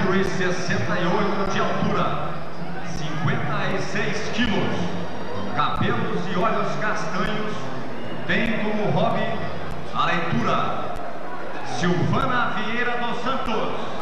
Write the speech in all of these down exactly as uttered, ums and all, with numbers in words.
e sessenta e oito de altura, cinquenta e seis quilos, cabelos e olhos castanhos, tem como hobby a leitura. Silvana Vieira dos Santos.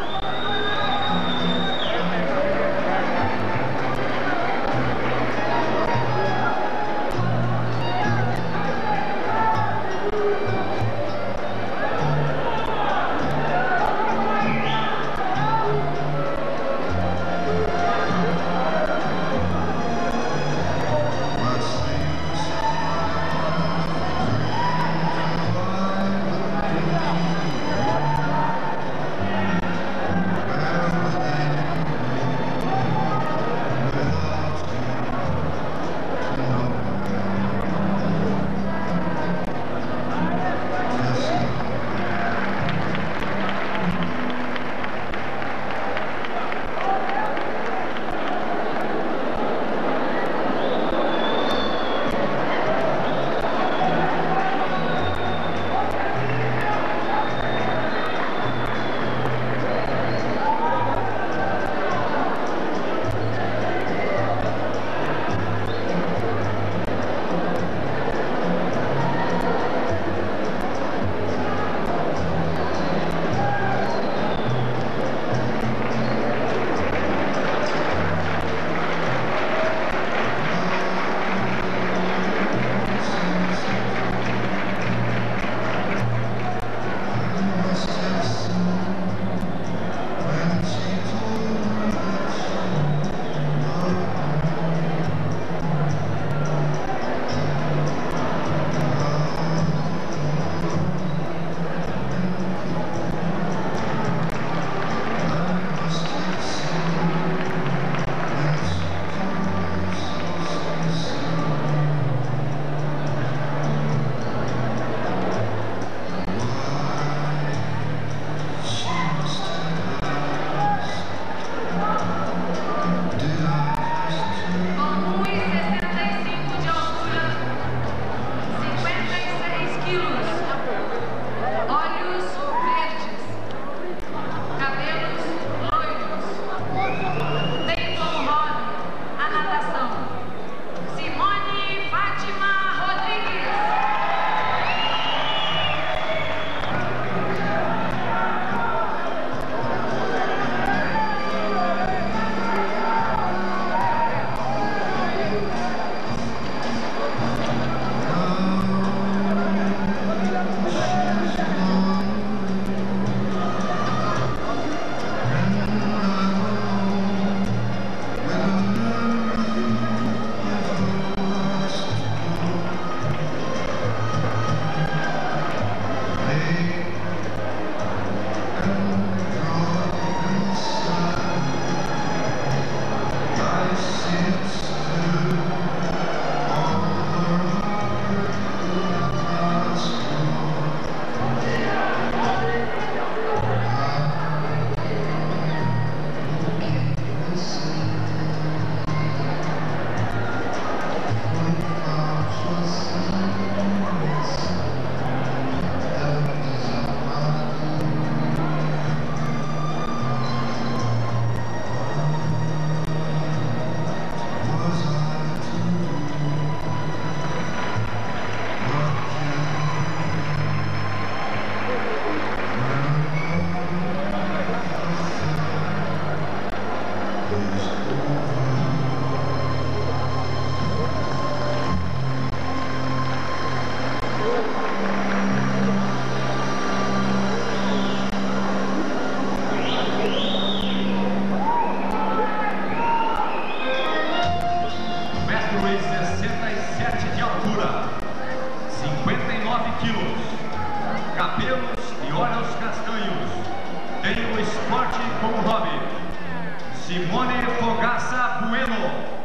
Cabelos e olhos castanhos, tem o esporte como hobby. Simone Fogaça Bueno.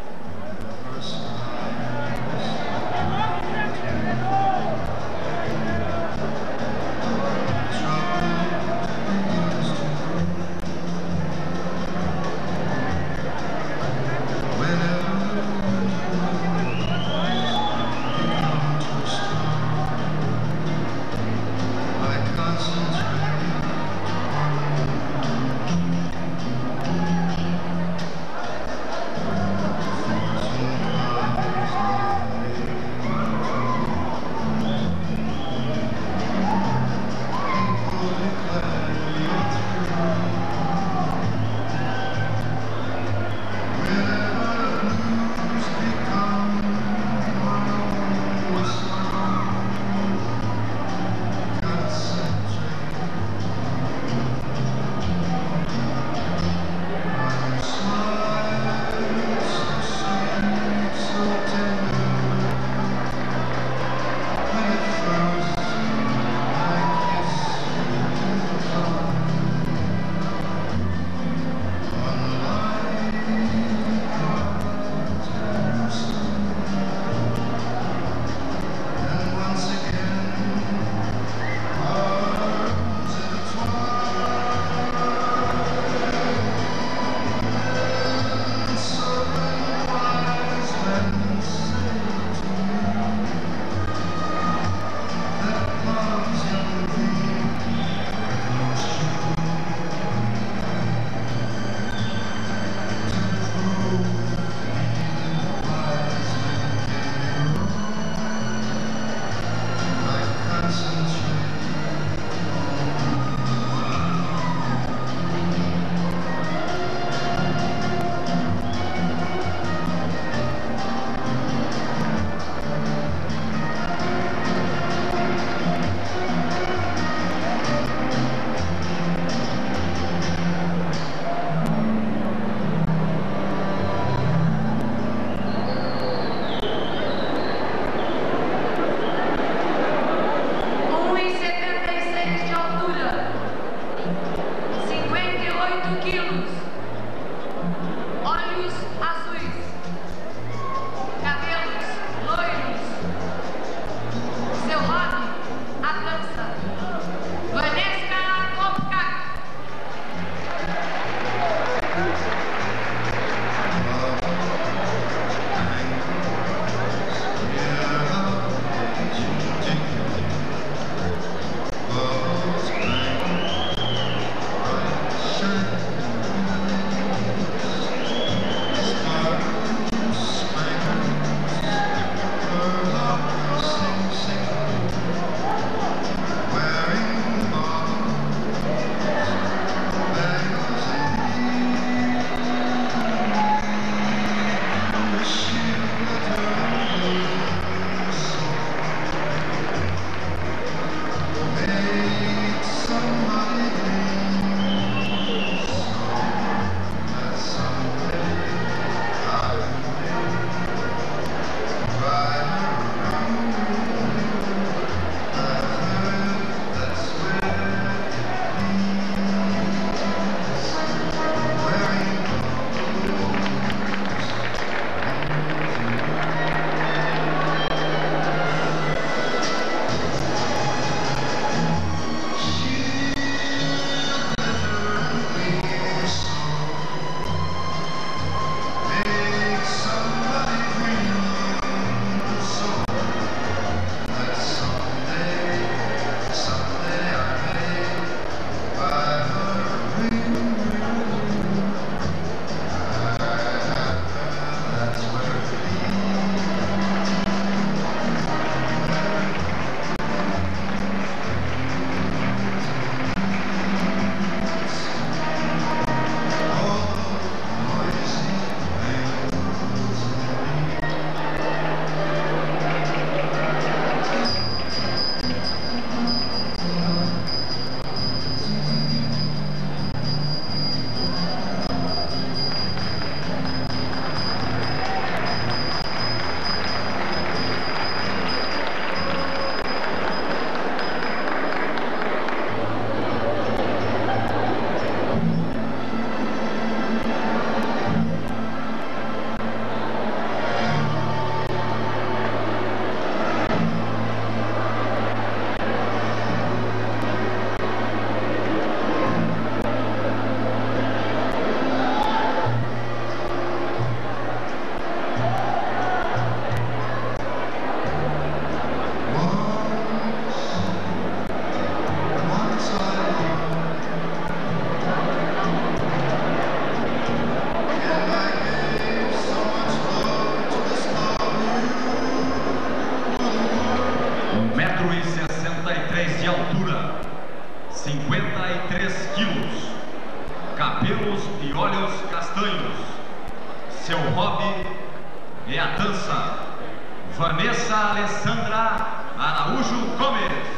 cabelos e olhos castanhos. Seu hobby é a dança. Vanessa Alessandra Araújo Gomes.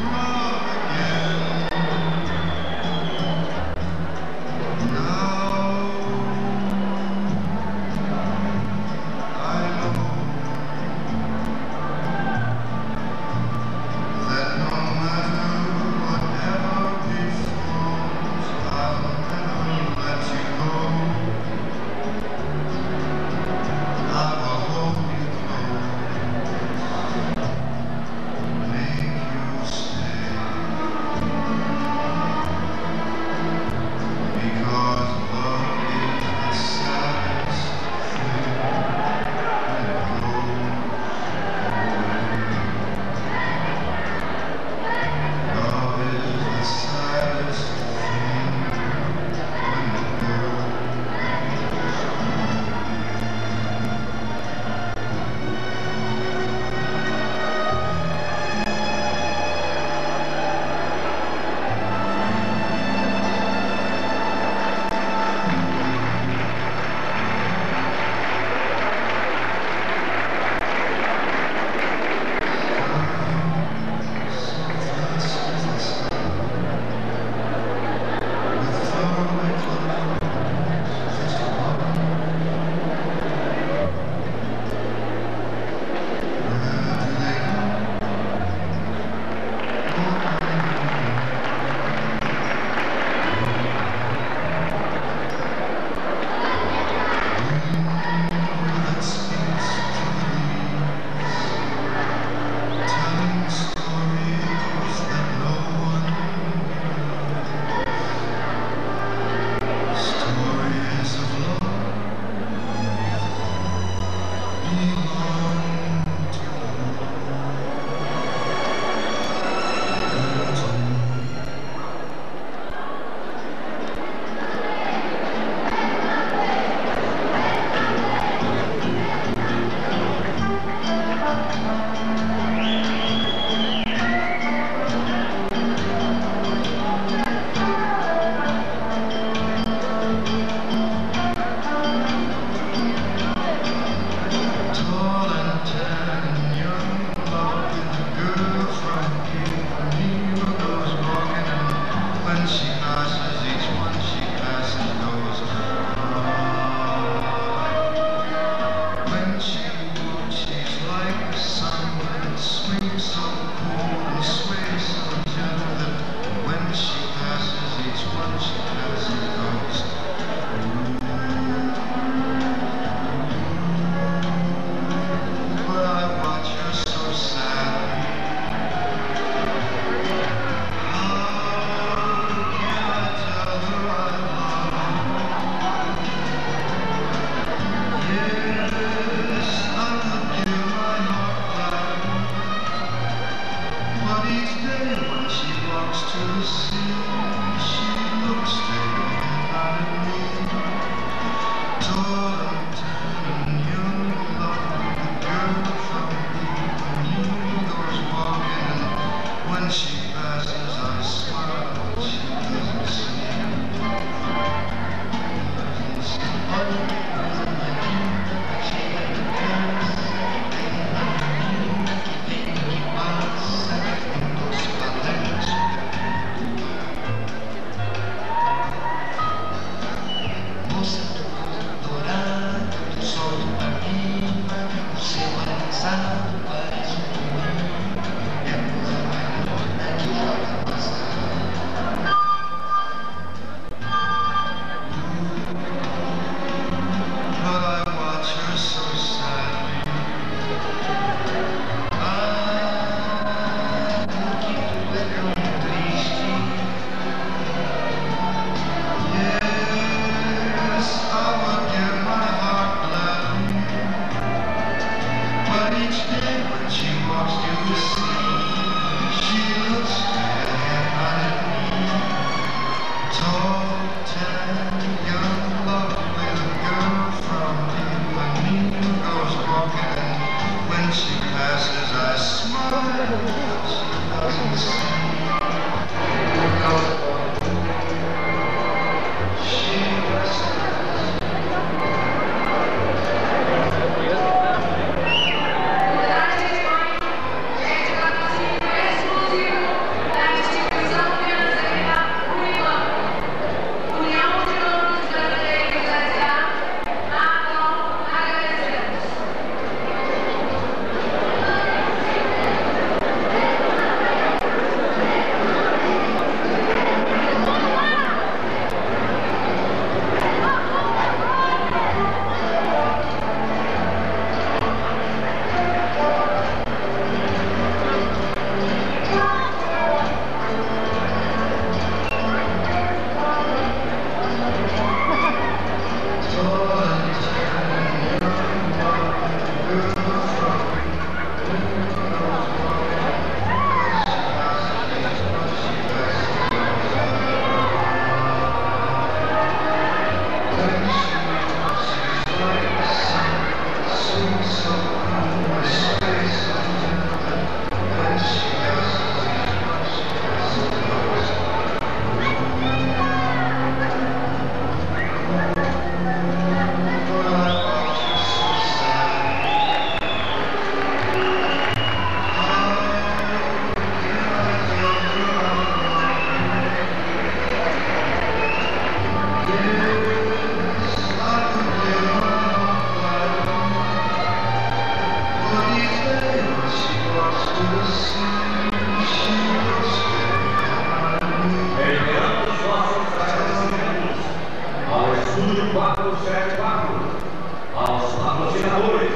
Now But each day when she walks through the sea, she looks straight ahead at me. Tall, tan, young love with a girl from Ipanema goes walking. When she passes, I smile, but she doesn't see. She just aos patrocinadores,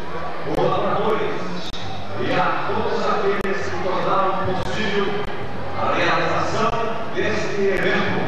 colaboradores e a todos aqueles que tornaram possível a realização deste evento.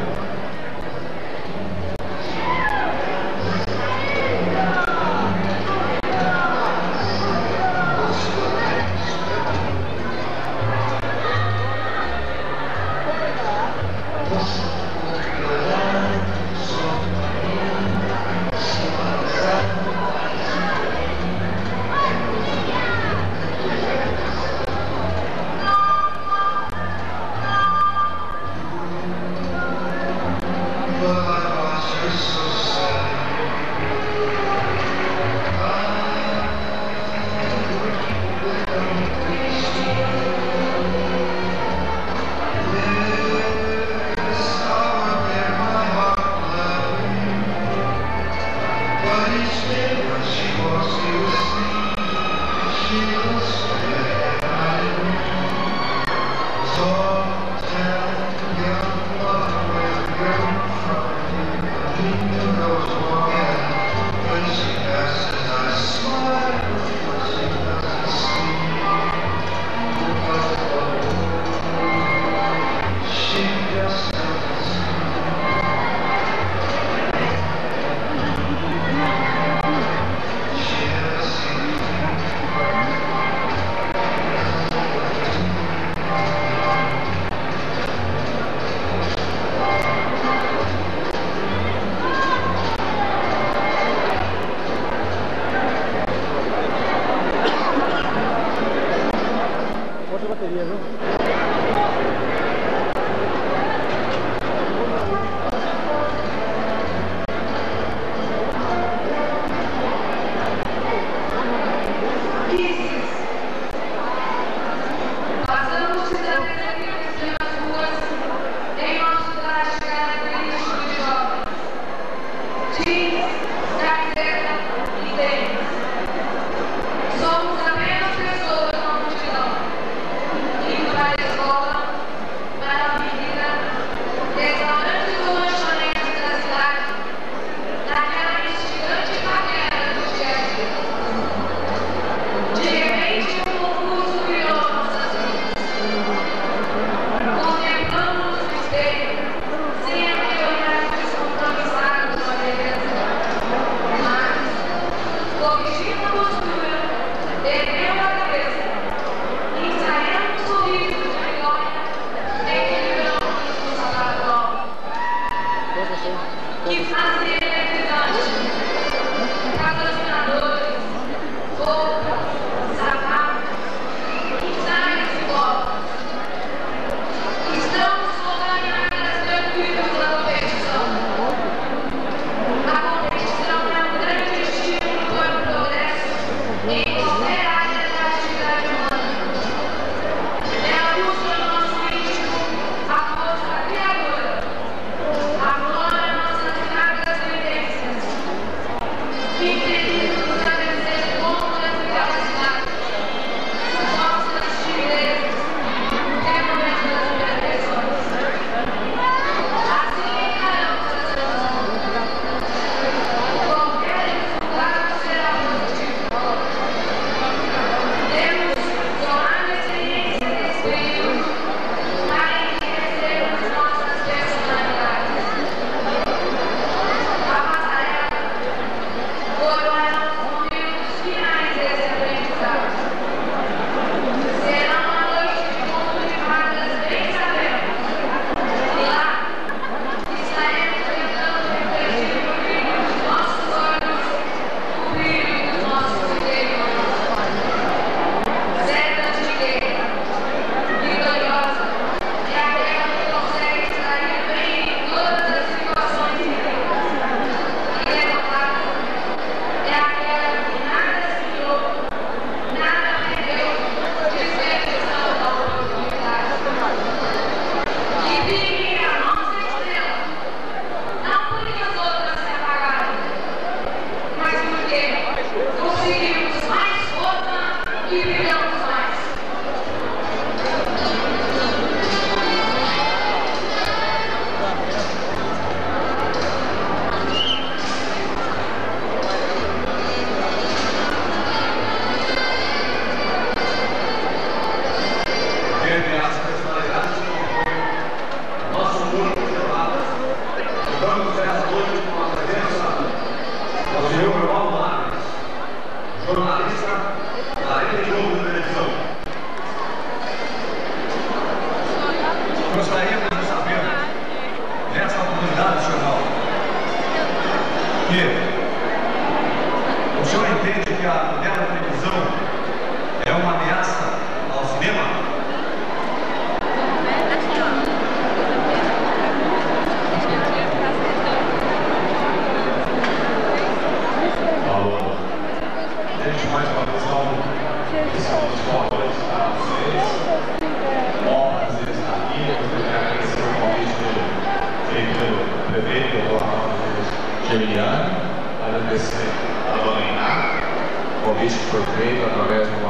Somos apenas pessoas na multidão.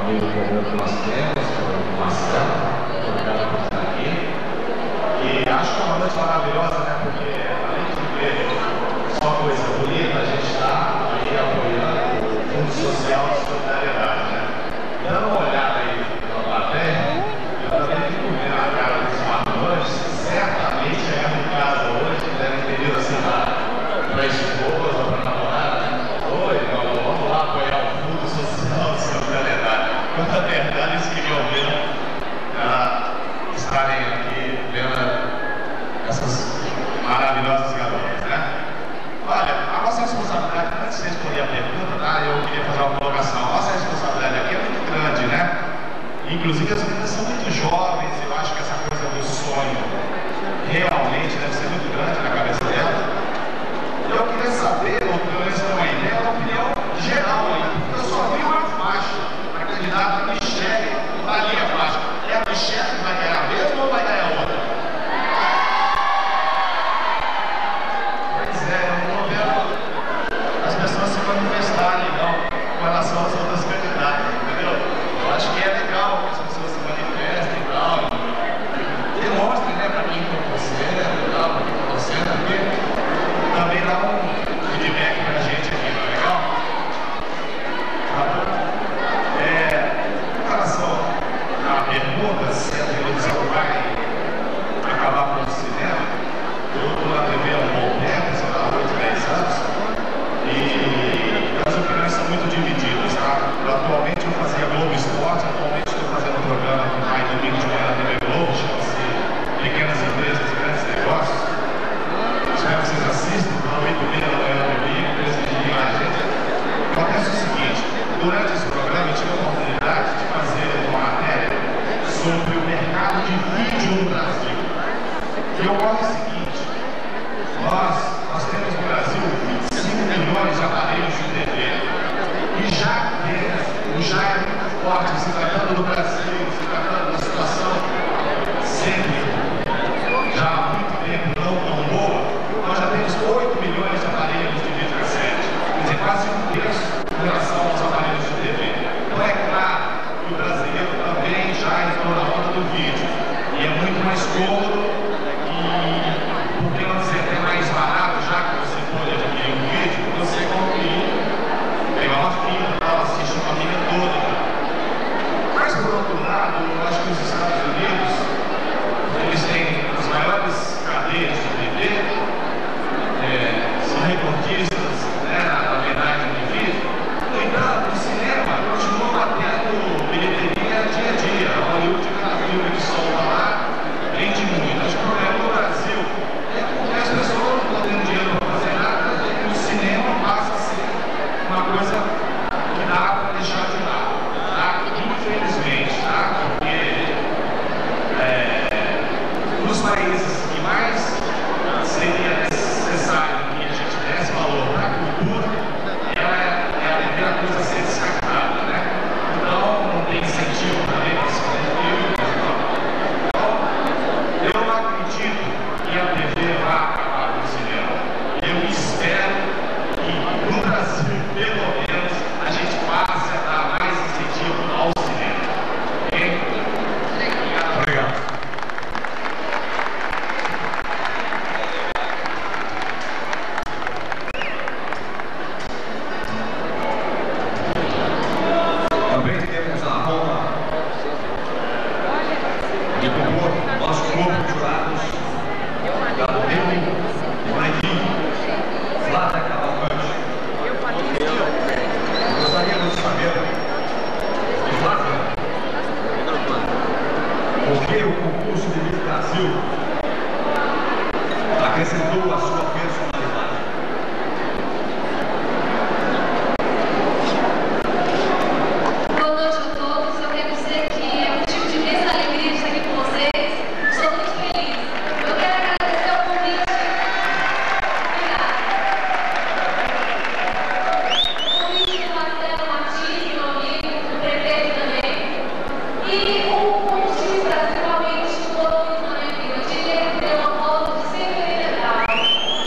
amigo comum que nós temos, o Marcelo, obrigado por estar aqui. E acho que é uma noite maravilhosa, né? Porque além de ver só coisa bonita, a gente está aí apoiando o Fundo Social de Solidariedade, né? Dando uma olhada aí na plateia, eu também fico vendo a cara dos marmanjos, certamente chegando em casa hoje, devem ter ido assim para a esposa, para a namorada. Oi, meu amor, vamos lá apoiar o Fundo Social de Solidariedade. Quando na verdade eles queriam ver uh, estarem aqui vendo essas maravilhosas garotas, né? Olha, a nossa responsabilidade, antes de responder a pergunta, tá? Eu queria fazer uma colocação. A nossa responsabilidade aqui é muito grande, né? Inclusive as meninas são muito jovens, eu acho que essa coisa do sonho realmente deve ser muito grande na cabeça delas. Eu queria saber, ou pelo menos ter uma ideia, uma opinião geral aí, porque eu só vi uma faixa da candidata Michele na linha faixa. É a Michele que vai ganhar mesmo ou vai ganhar outra? Pois é, eu não estou vendo as pessoas se manifestarem não com relação às outras candidatas, entendeu? Eu acho que é legal que as pessoas se manifestem e tal, e demonstrem, né, para quem está torcendo e tal, para quem está torcendo aqui. Também dá um feedback pra gente aqui, não é legal? Tá bom. É, com relação à pergunta se a televisão vai acabar com o cinema, eu estou na T V há um bom tempo, sei lá, oito, dez anos, e as opiniões são muito divididas, tá? Eu, atualmente eu fazia Globo Esporte, atualmente estou fazendo um programa que vai domingo de manhã na T V Globo, chama-se Pequenas Empresas e Grandes Negócios. Espero que vocês assistam, para oito e meia da manhã do domingo, prestigiam a gente. Acontece o seguinte, durante esse programa eu tive a oportunidade de fazer uma matéria sobre o mercado de vídeo no Brasil. E ocorre o seguinte, nós, nós temos no Brasil vinte e cinco milhões de aparelhos de T V. E já temos, o já é muito forte, se tratando do Brasil, se tratando da situação sempre, já há muito tempo não tão boa. Nós já temos oito milhões de aparelhos de videocassete, quer dizer, quase um terço em relação aos aparelhos de T V. Então é claro que o brasileiro também já entrou na roda do vídeo. E é muito mais cômodo e, por que não dizer, até mais barato, já que você pode adquirir um vídeo, você compra um, pegar uma fita, assiste uma família toda. Mas por outro lado, eu acho que os Estados Unidos, eles têm as maiores cadeias de T V, É, são recortistas, né, na verdade, de vídeo. No entanto, o cinema continua batendo bilheteria dia a dia. A Hollywood, cada filme que solta lá, vende muito. Acho que o problema no Brasil é porque as pessoas não estão tendo dinheiro para fazer nada e o cinema passa a ser uma coisa que dá para deixar de lado, tá? Infelizmente, tá? Porque é, nos países que mais seria necessário que a gente desse valor para a cultura, ela é, é a primeira coisa a ser descartada, né? Então, não tem incentivo também para esse filme. Então, eu não acredito que a T V vá acabar com o cinema. Eu espero que no Brasil, pelo menos, a gente passe a dar mais incentivo ao cinema. Ok? Obrigado. Obrigado. Também temos a honra de compor nosso grupo de jurados, Gabriel Moreninho, Flávia Cavalcante. Gostaríamos de saber, Flávia, por que o concurso de Miss Brasil acrescentou a sua personalidade? Boa noite a todos. Eu quero dizer que é um motivo de imensa alegria de estar aqui com vocês. Estou muito feliz. Eu quero agradecer o convite. Obrigada. O convite do Marcelo Martins, meu amigo, do prefeito também. E o concurso de Miss Brasil realmente mudou muito na minha vida. Eu diria que deu uma volta de cento e oitenta graus.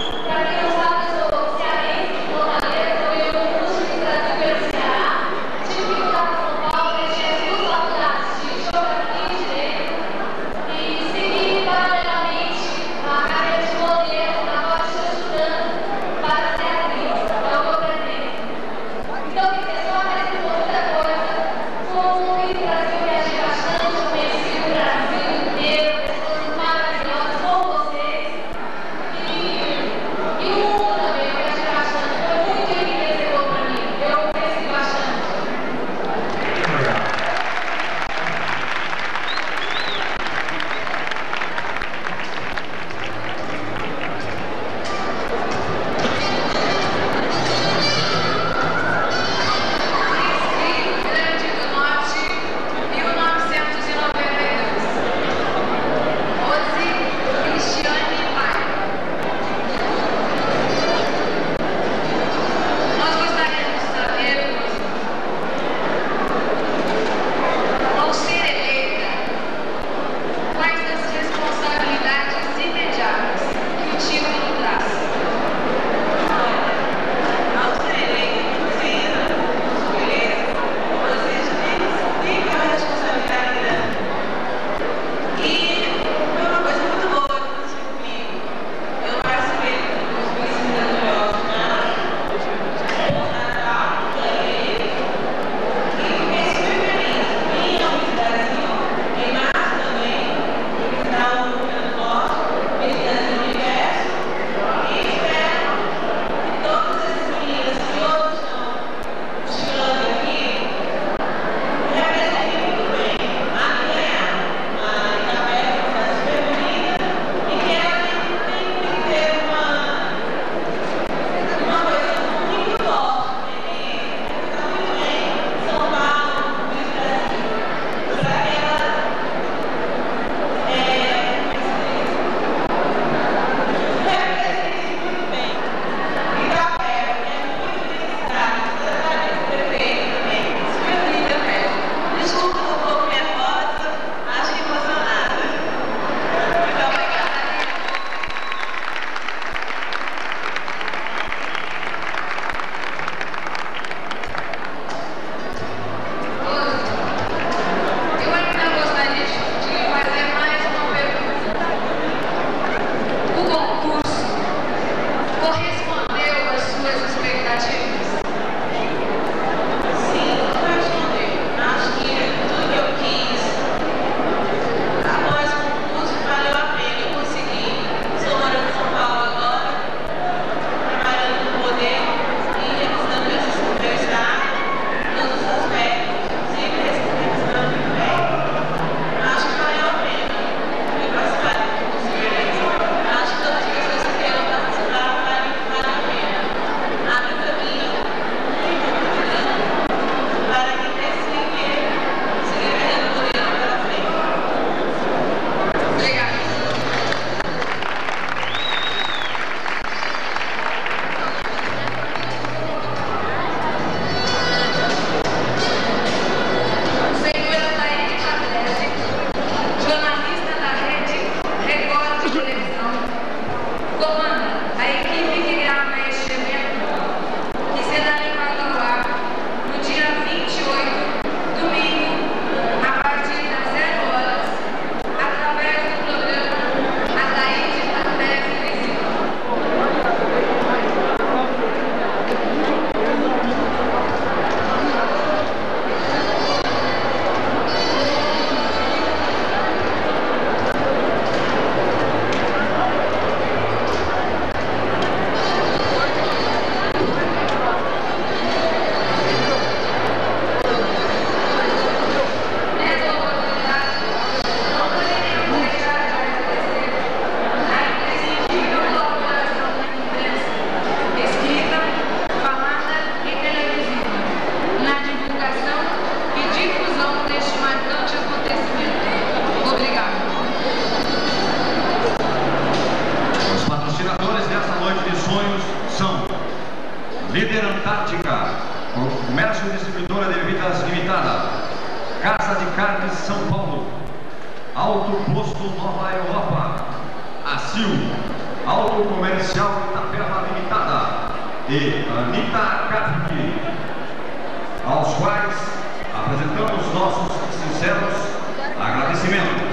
Casa de Carnes São Paulo, Alto Posto Nova Europa, Acil, Auto Comercial Itapeva Limitada e Anitta Catri, aos quais apresentamos nossos sinceros agradecimentos.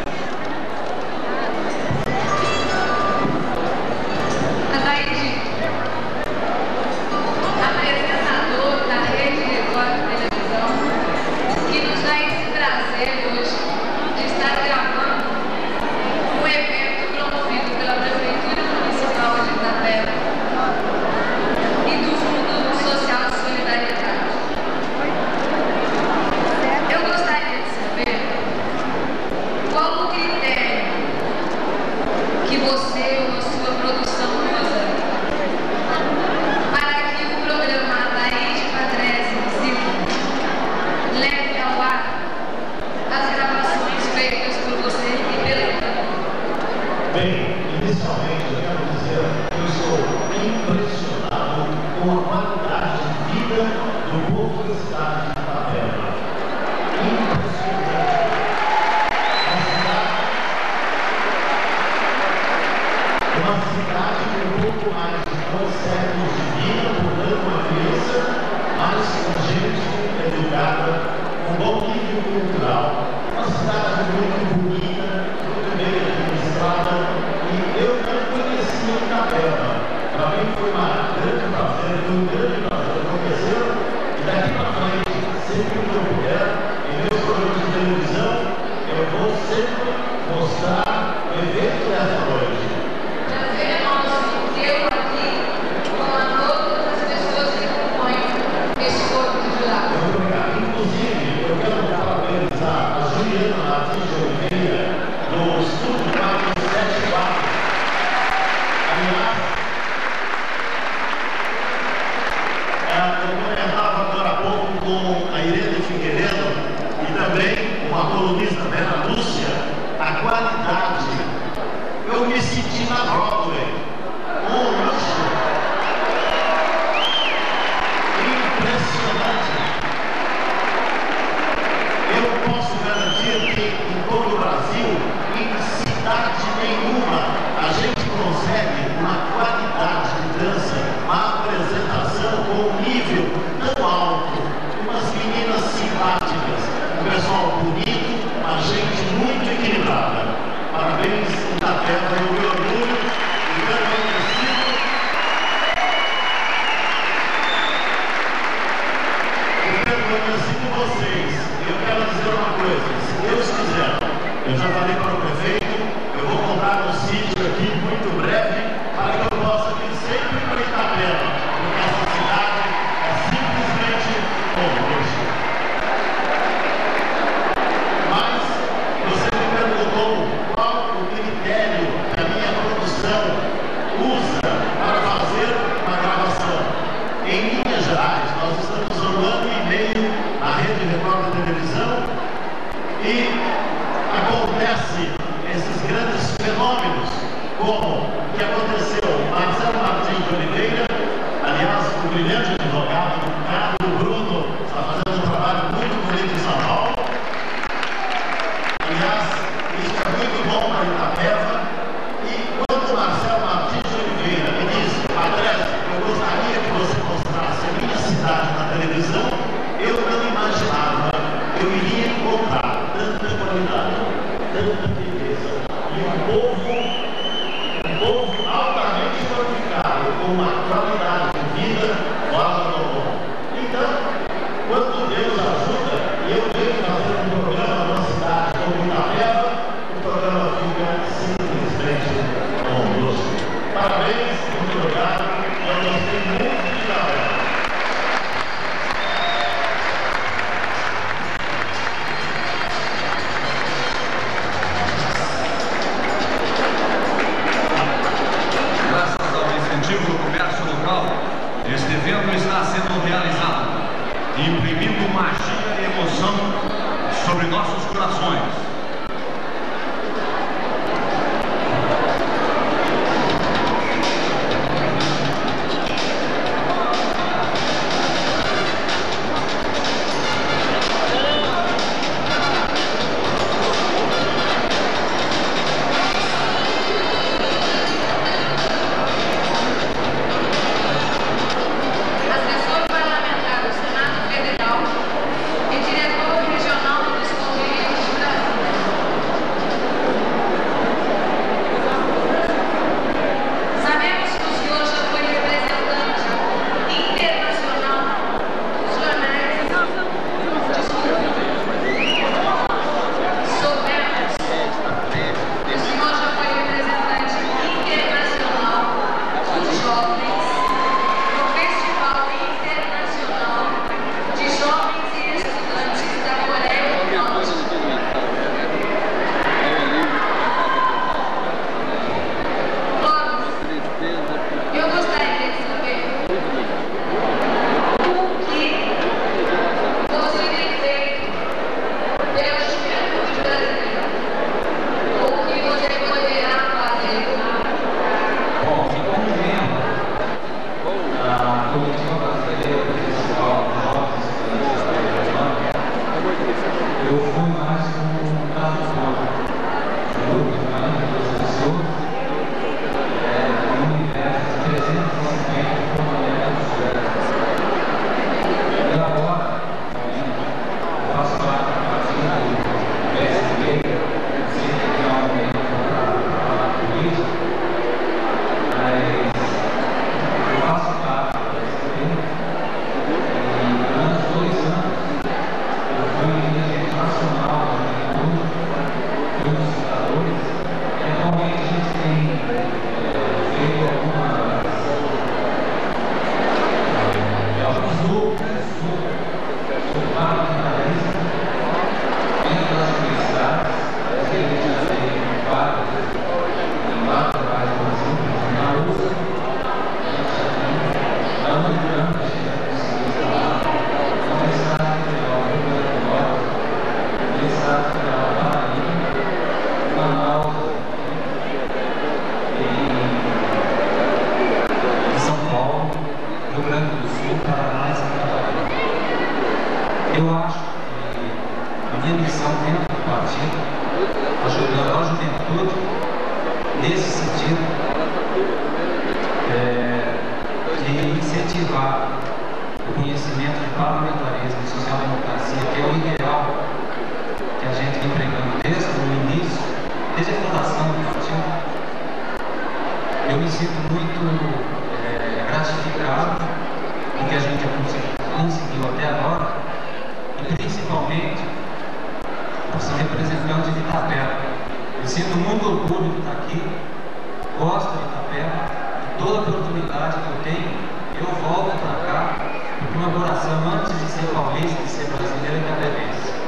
Ataíde, apresentador da Rede Record de Televisão, que nos dá esse prazer hoje de estar gravando um evento promovido pela Prefeitura Municipal de Itapeva e do Fundo Social de Solidariedade. Eu gostaria de saber qual o critério que você ou a sua produção usa para que o programa Ataíde Patrese leve ao ar as gravações feitas por você e pela Itapeva. Bem, inicialmente eu quero dizer que eu estou impressionado com a qualidade de vida do povo da cidade de Itapeva. Impressionante. Uma cidade com um pouco mais de dois séculos de vida, portanto uma criança, mas com gente educada, com bom nível cultural, uma cidade muito bonita, muito bem administrada, e eu não conhecia Itapeva. Para mim foi um grande prazer, foi um grande prazer conhecê-la, e daqui para frente, sempre que eu puder, em meus programas de televisão, eu vou sempre mostrar o evento dessa noite. Prazer é nosso, eu aqui, com a todas as pessoas que compõem este corpo de jurado. Muito obrigado. Inclusive, eu quero parabenizar a Juliana Martins de Oliveira, do Estúdio quatro sete quatro. Aliás, eu comentava agora há pouco com a Irene Figueiredo e também com a colunista Vera Lúcia, a qualidade. Eu me senti na Broadway, um luxo impressionante. Eu posso garantir que em todo o Brasil, em cidade nenhuma, a gente consegue uma qualidade de dança, uma apresentação com um nível tão alto, umas meninas simpáticas, um pessoal bonito, uma gente muito equilibrada. Parabéns, Itapeva, eu me orgulho e quero agradecido. Eu quero agradecido vocês. Eu quero dizer uma coisa, se Deus quiser, eu já falei para o prefeito, eu vou comprar um sítio aqui muito breve para que eu possa vir sempre para Itapeva, porque essa cidade é simplesmente um luxo. Mas você me perguntou qual o critério que a minha produção usa para fazer uma gravação. Em linhas gerais, nós estamos há um ano e meio na Rede Record de Televisão e acontece esses grandes fenômenos, como o que aconteceu Marcelo Martins de Oliveira, aliás, o brilhante advogado do Cado Bruno, está fazendo um trabalho muito bonito em São Paulo. Aliás, isso é muito bom para Itapeva. E quando o Marcelo Martins de Oliveira me disse, Patrese, eu gostaria que você mostrasse a minha cidade na televisão, eu não imaginava que eu iria encontrar tanta qualidade, tanta beleza e um povo, um povo altamente qualificado, com uma qualidade de vida fora do comum. Então, quando Deus ajuda, e eu venho fazer um programa numa cidade como Itapeva, o programa fica simplesmente honroso. Parabéns, muito obrigado, eu gostei muito de Itapeva. Graças ao incentivo do comércio local, este evento está sendo realizado, imprimindo magia e emoção sobre nossos corações. dentro do partido, ajudando a juventude nesse sentido é, de incentivar o conhecimento de parlamentarismo e social-democracia, que é o ideal que a gente vem pregando desde o início, desde a fundação do partido. Eu me sinto muito é, gratificado com o que a gente conseguiu até agora, e principalmente por ser representante de Itapeva. Eu sinto muito orgulho de estar aqui, gosto de Itapeva, e toda oportunidade que eu tenho, eu volto para cá, porque meu coração, antes de ser paulista, de ser brasileiro, é itapevense.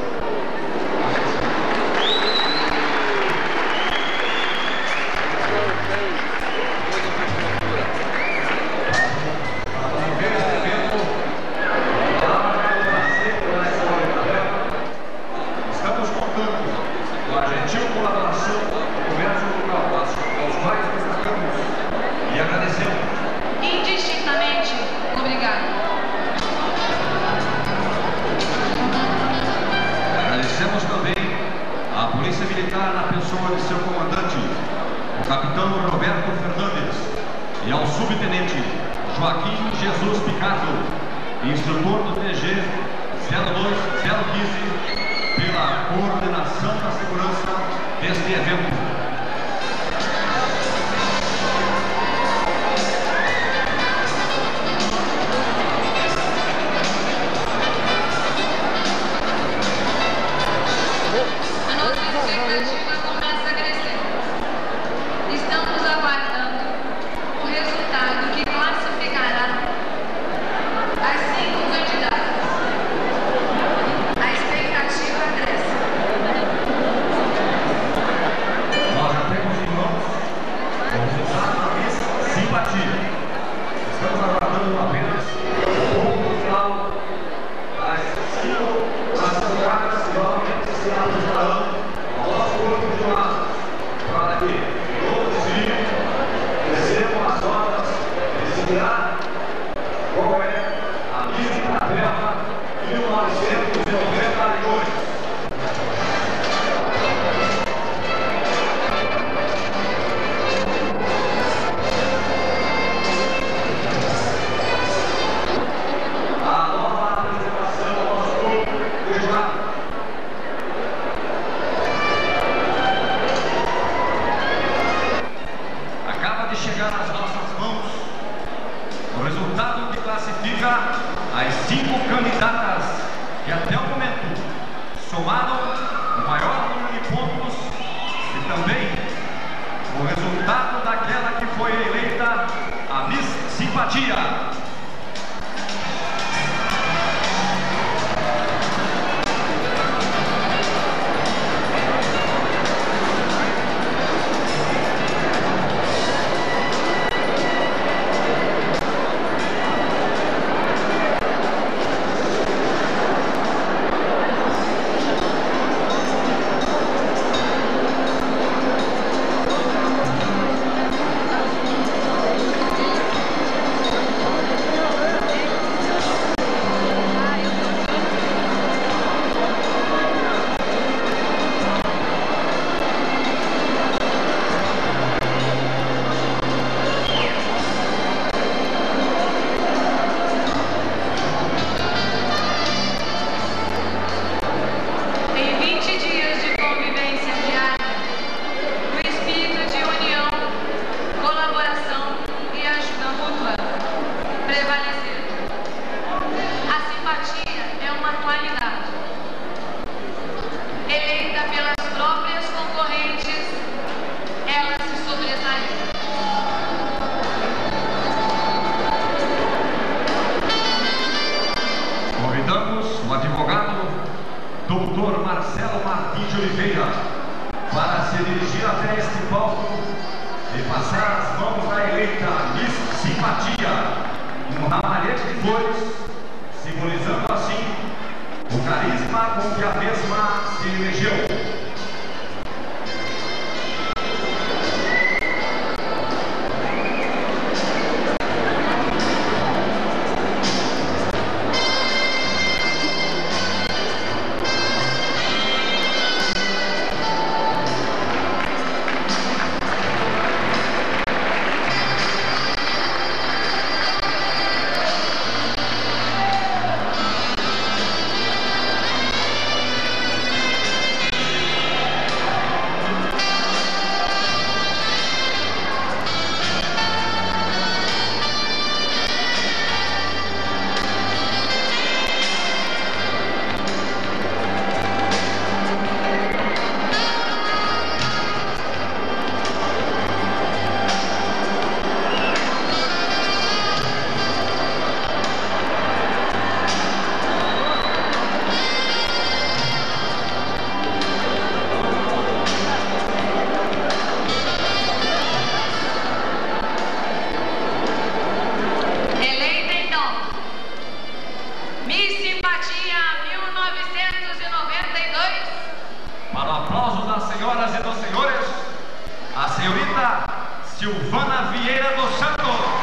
Instrutor do T G zero dois zero quinze, pela coordenação da segurança deste evento. A nossa expectativa começa a crescer. Estamos aguardando o resultado que classificará as cinco candidatas. A expectativa cresce. Nós já confirmamos o resultado da Miss Simpatia. Estamos aguardando apenas o ponto final das cinco classificadas que novamente se apresentarão ao nosso corpo de lados, para que todos recebam as notas e decidirá qual é a Miss Itapeva mil novecentos e noventa e dois. A nova apresentação do nosso corpo de jurado. Acaba de chegar às nossas mãos o resultado que classifica as cinco candidatas que até o momento somaram o maior número de pontos e também o resultado daquela que foi eleita a Miss Simpatia. O advogado doutor Marcelo Martins de Oliveira para se dirigir até este palco e passar as mãos da eleita Miss Simpatia, um ramalhete de flores, simbolizando assim o carisma com que a mesma se elegeu. Para o aplauso das senhoras e dos senhores, a senhorita Silvana Vieira dos Santos.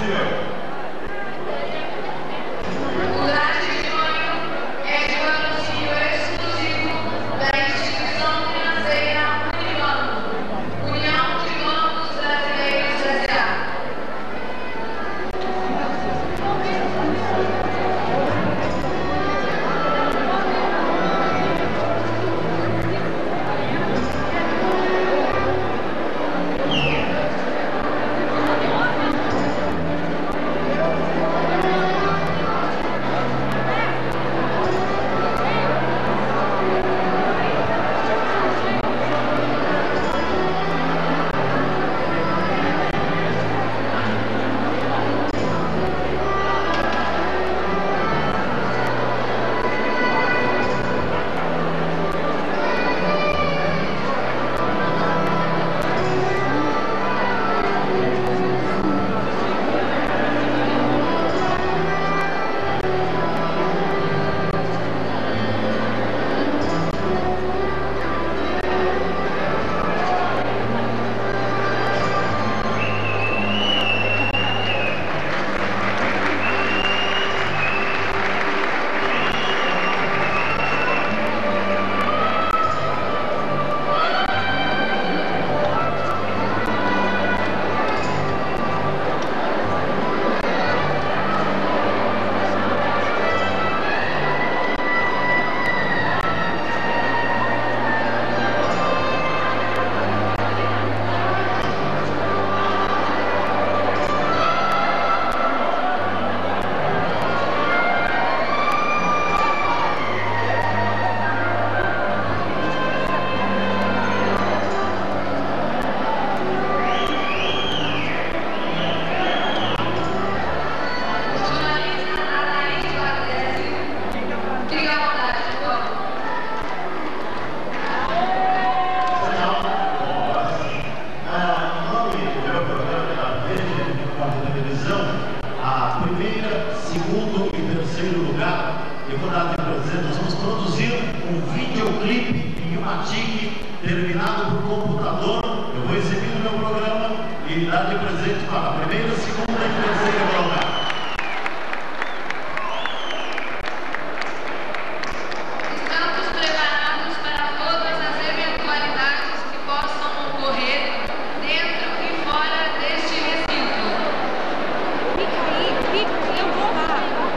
possível. O traje de banho é de patrocínio exclusivo da instituição financeira Unibanco, União de Bancos Brasileiros S A eu vou dar de presente, nós vamos produzir um videoclipe em uma T I C terminado por computador. Eu vou exibir no meu programa e dar de presente para a primeira, segunda e terceira colocada. Estamos preparados para todas as eventualidades que possam ocorrer dentro e fora deste recinto. Fica aí, fica, eu vou lá.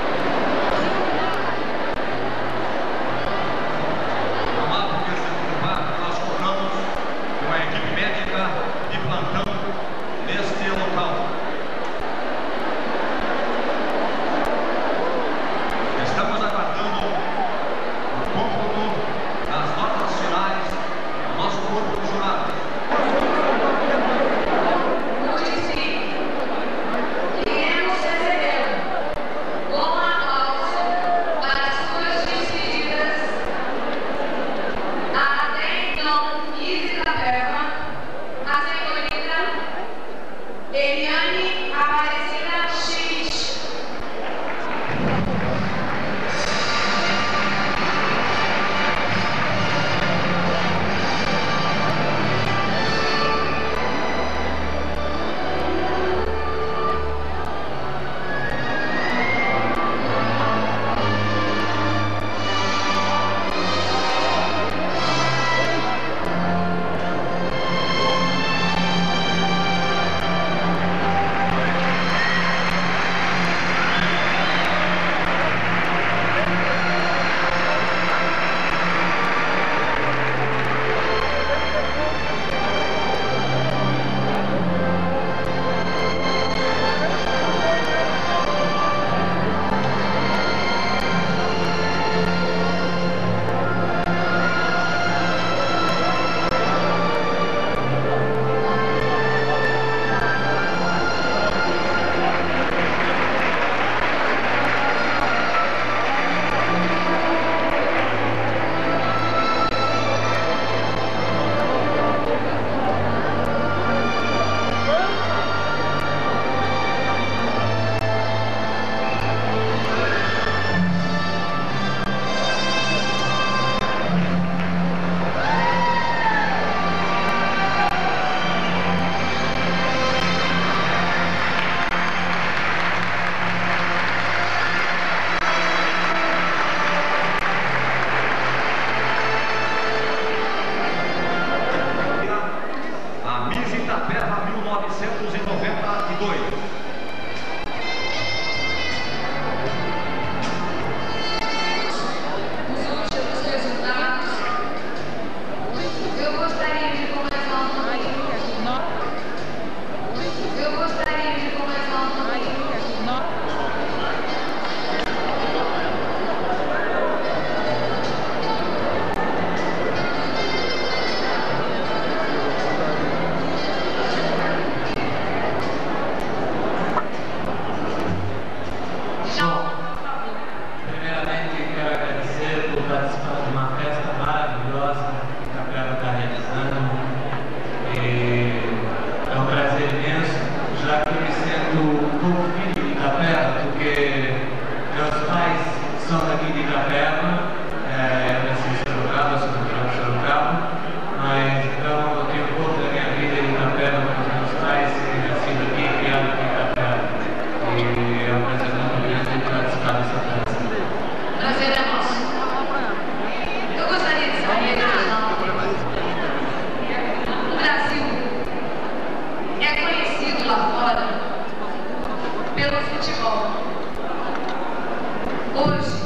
Não há por que se preocupar, nós contamos com a equipe médica de plantão neste local. são daqui de Itapeva, é, eu nasci em Sorocaba, eu sou natural de Sorocaba, mas então eu tenho um pouco da minha vida em Itapeva com os meus pais, nascido aqui e criado aqui em Itapeva. E é um prazer muito grande participar dessa festa. Prazer é nosso. Eu gostaria de saber, o Brasil é conhecido lá fora pelo futebol. Hoje,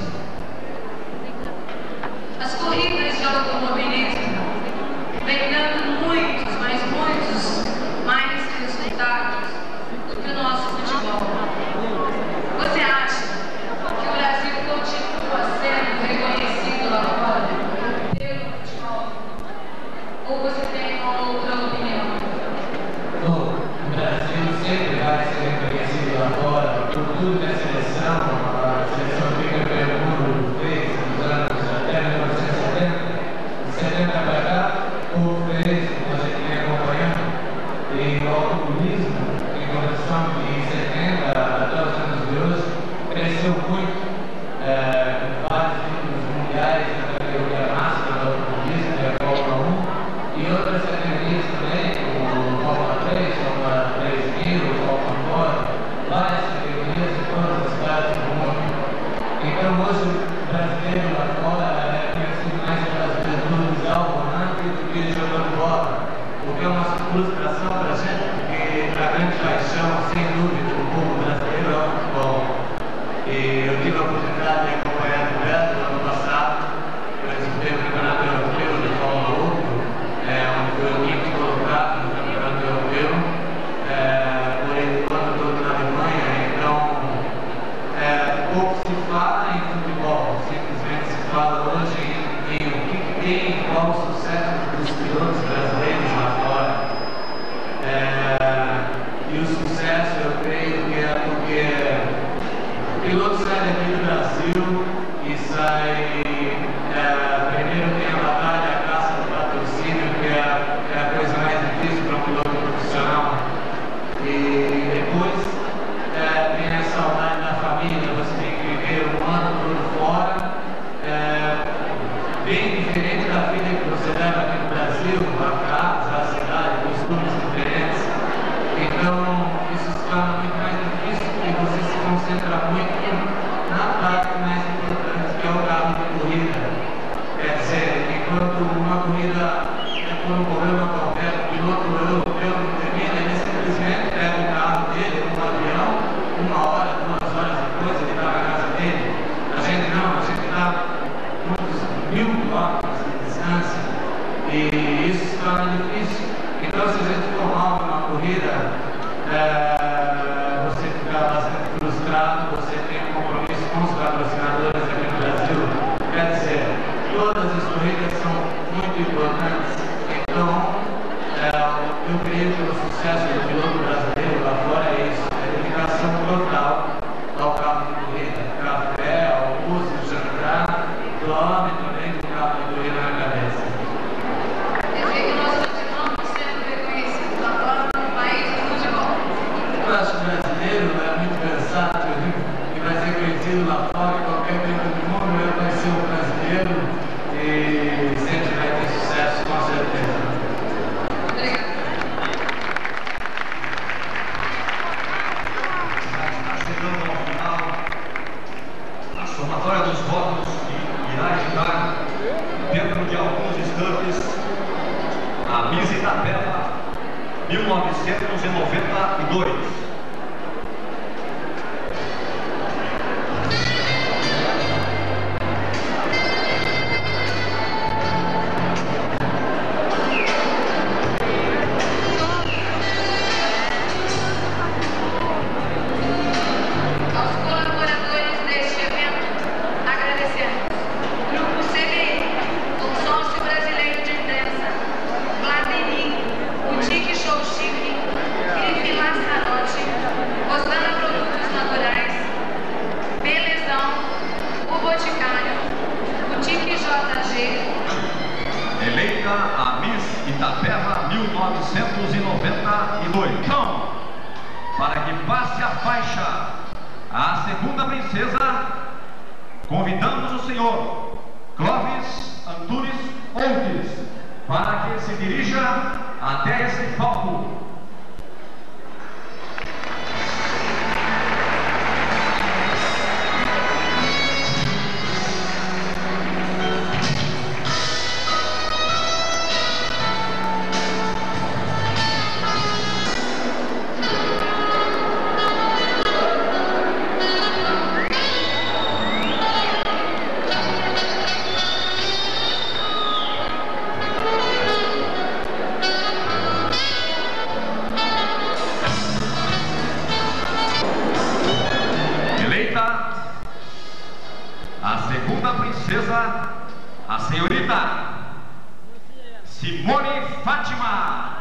as corridas de automobilismo vêm dando muitos, mas muitos mais resultados do que o nosso futebol. Você acha que o Brasil continua sendo reconhecido lá fora pelo futebol? Ou você tem uma outra opinião? Bom, o Brasil sempre vai ser reconhecido lá fora por tudo que a seleção, a seleção fica pelo mundo fez nos anos até mil novecentos e setenta, de setenta para cá, o fez, a gente vem acompanhando, e o automobilismo, em condição de setenta até os anos de hoje, cresceu muito, é, vários títulos mundiais na categoria máxima do automobilismo, que é a Fórmula um, e outras categorias também, como Fórmula três, Fórmula três mil, Fórmula quatro, várias categorias de todas as cidades do mundo. Então hoje o brasileiro lá fora é conhecido mais pelas virtudes ao volante do que jogando bola, o que é uma frustração para a gente, porque a grande paixão, sem dúvida, do povo brasileiro é o futebol. E eu tive a oportunidade de acompanhar o Beto no ano passado, eu disputei o Campeonato Europeu de Fórmula um, é, onde foi o quinto colocado no Campeonato Europeu, é, porém quando estou na Alemanha, então é, pouco se fala em futebol, simplesmente se fala hoje em, em o que, que tem, qual o sucesso dos pilotos brasileiros lá fora. É, e o sucesso eu creio que é porque o piloto sai daqui do Brasil e sai, é, primeiro tem a batalha, a caça do patrocínio, que é a, é a coisa mais difícil para um piloto profissional. E depois é, tem a saudade da família, você tem que viver um ano todo fora, é, bem diferente da vida que você leva aqui no Brasil, a casa, a cidade, costumes diferentes. Então isso se torna muito mais difícil porque você se concentra muito na parte mais importante, que é o carro de corrida. Quer dizer, enquanto uma corrida é por um problema qualquer, o piloto europeu não termina, ele simplesmente pega o carro dele, um avião, uma hora, duas horas depois ele está na casa dele. A gente não, a gente está muitos mil quilômetros de distância e isso se torna difícil. Então se a gente for mal numa corrida, é, você fica bastante frustrado, você tem um compromisso com os patrocinadores aqui no Brasil. Quer dizer, todas as corridas são muito importantes. Então, é, eu creio que o sucesso do piloto brasileiro lá fora é isso, é dedicação total ao carro de corrida, café, almoço, jantar, dorme também com o carro de corrida na cabeça. Quer dizer que nós continuamos sendo reconhecidos lá fora no país do futebol. Eu acho que o brasileiro é muito versátil e vai ser conhecido lá fora em qualquer canto do mundo, ele vai ser um brasileiro e sempre vai ter sucesso, com certeza. Obrigada. Está chegando ao final a somatória dos votos que irá editar dentro de alguns instantes a Miss Itapeva mil novecentos e noventa e dois. Aos colaboradores deste evento, agradecemos. Grupo C B I, Consórcio Brasileiro de Imprensa, Vladimir, Boutique Show Chique, Felipe Massarotti, Rosana Produtos Naturais, Belezão, O Boticário, Boutique J G. Eleita a Miss Itapeva mil novecentos e noventa e dois. Então, para que passe a faixa, a segunda princesa convidamos o senhor Clóvis Antunes Ontes para que se dirija até esse palco. A segunda princesa, a senhorita Simone Fátima.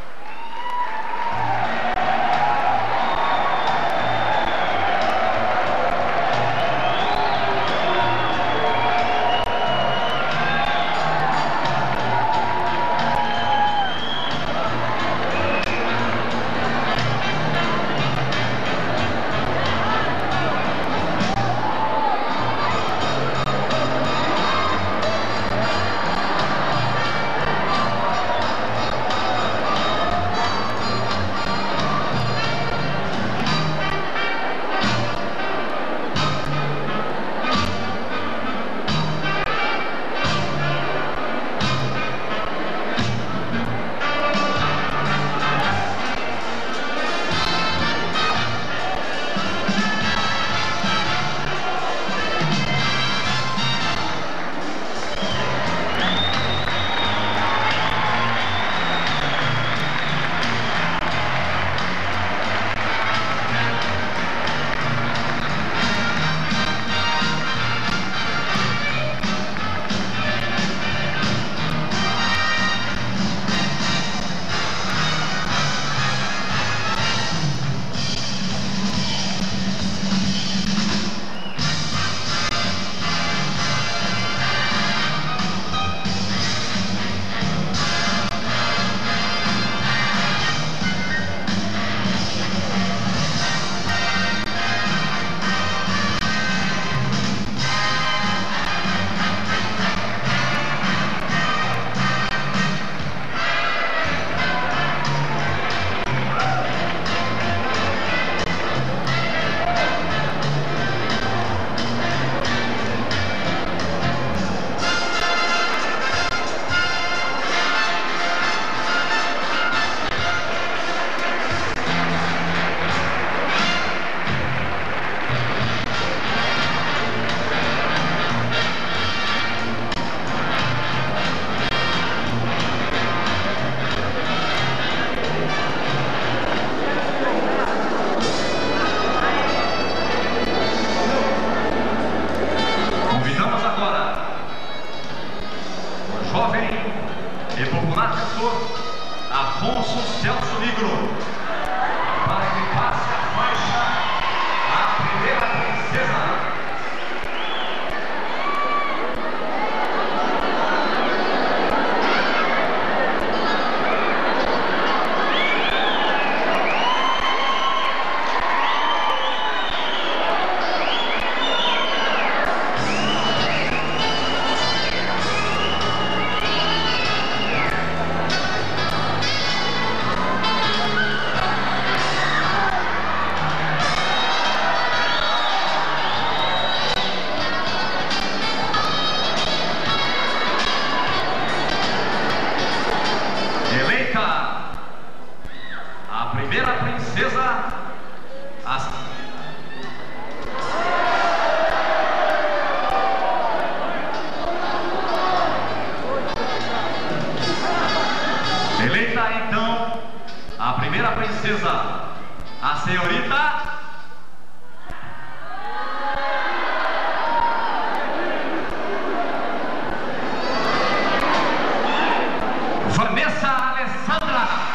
E popular cantor Afonso Celso Negro, para que passe a faixa a primeira princesa. A primeira princesa, a... eleita então a primeira princesa, a senhorita Vanessa Alessandra.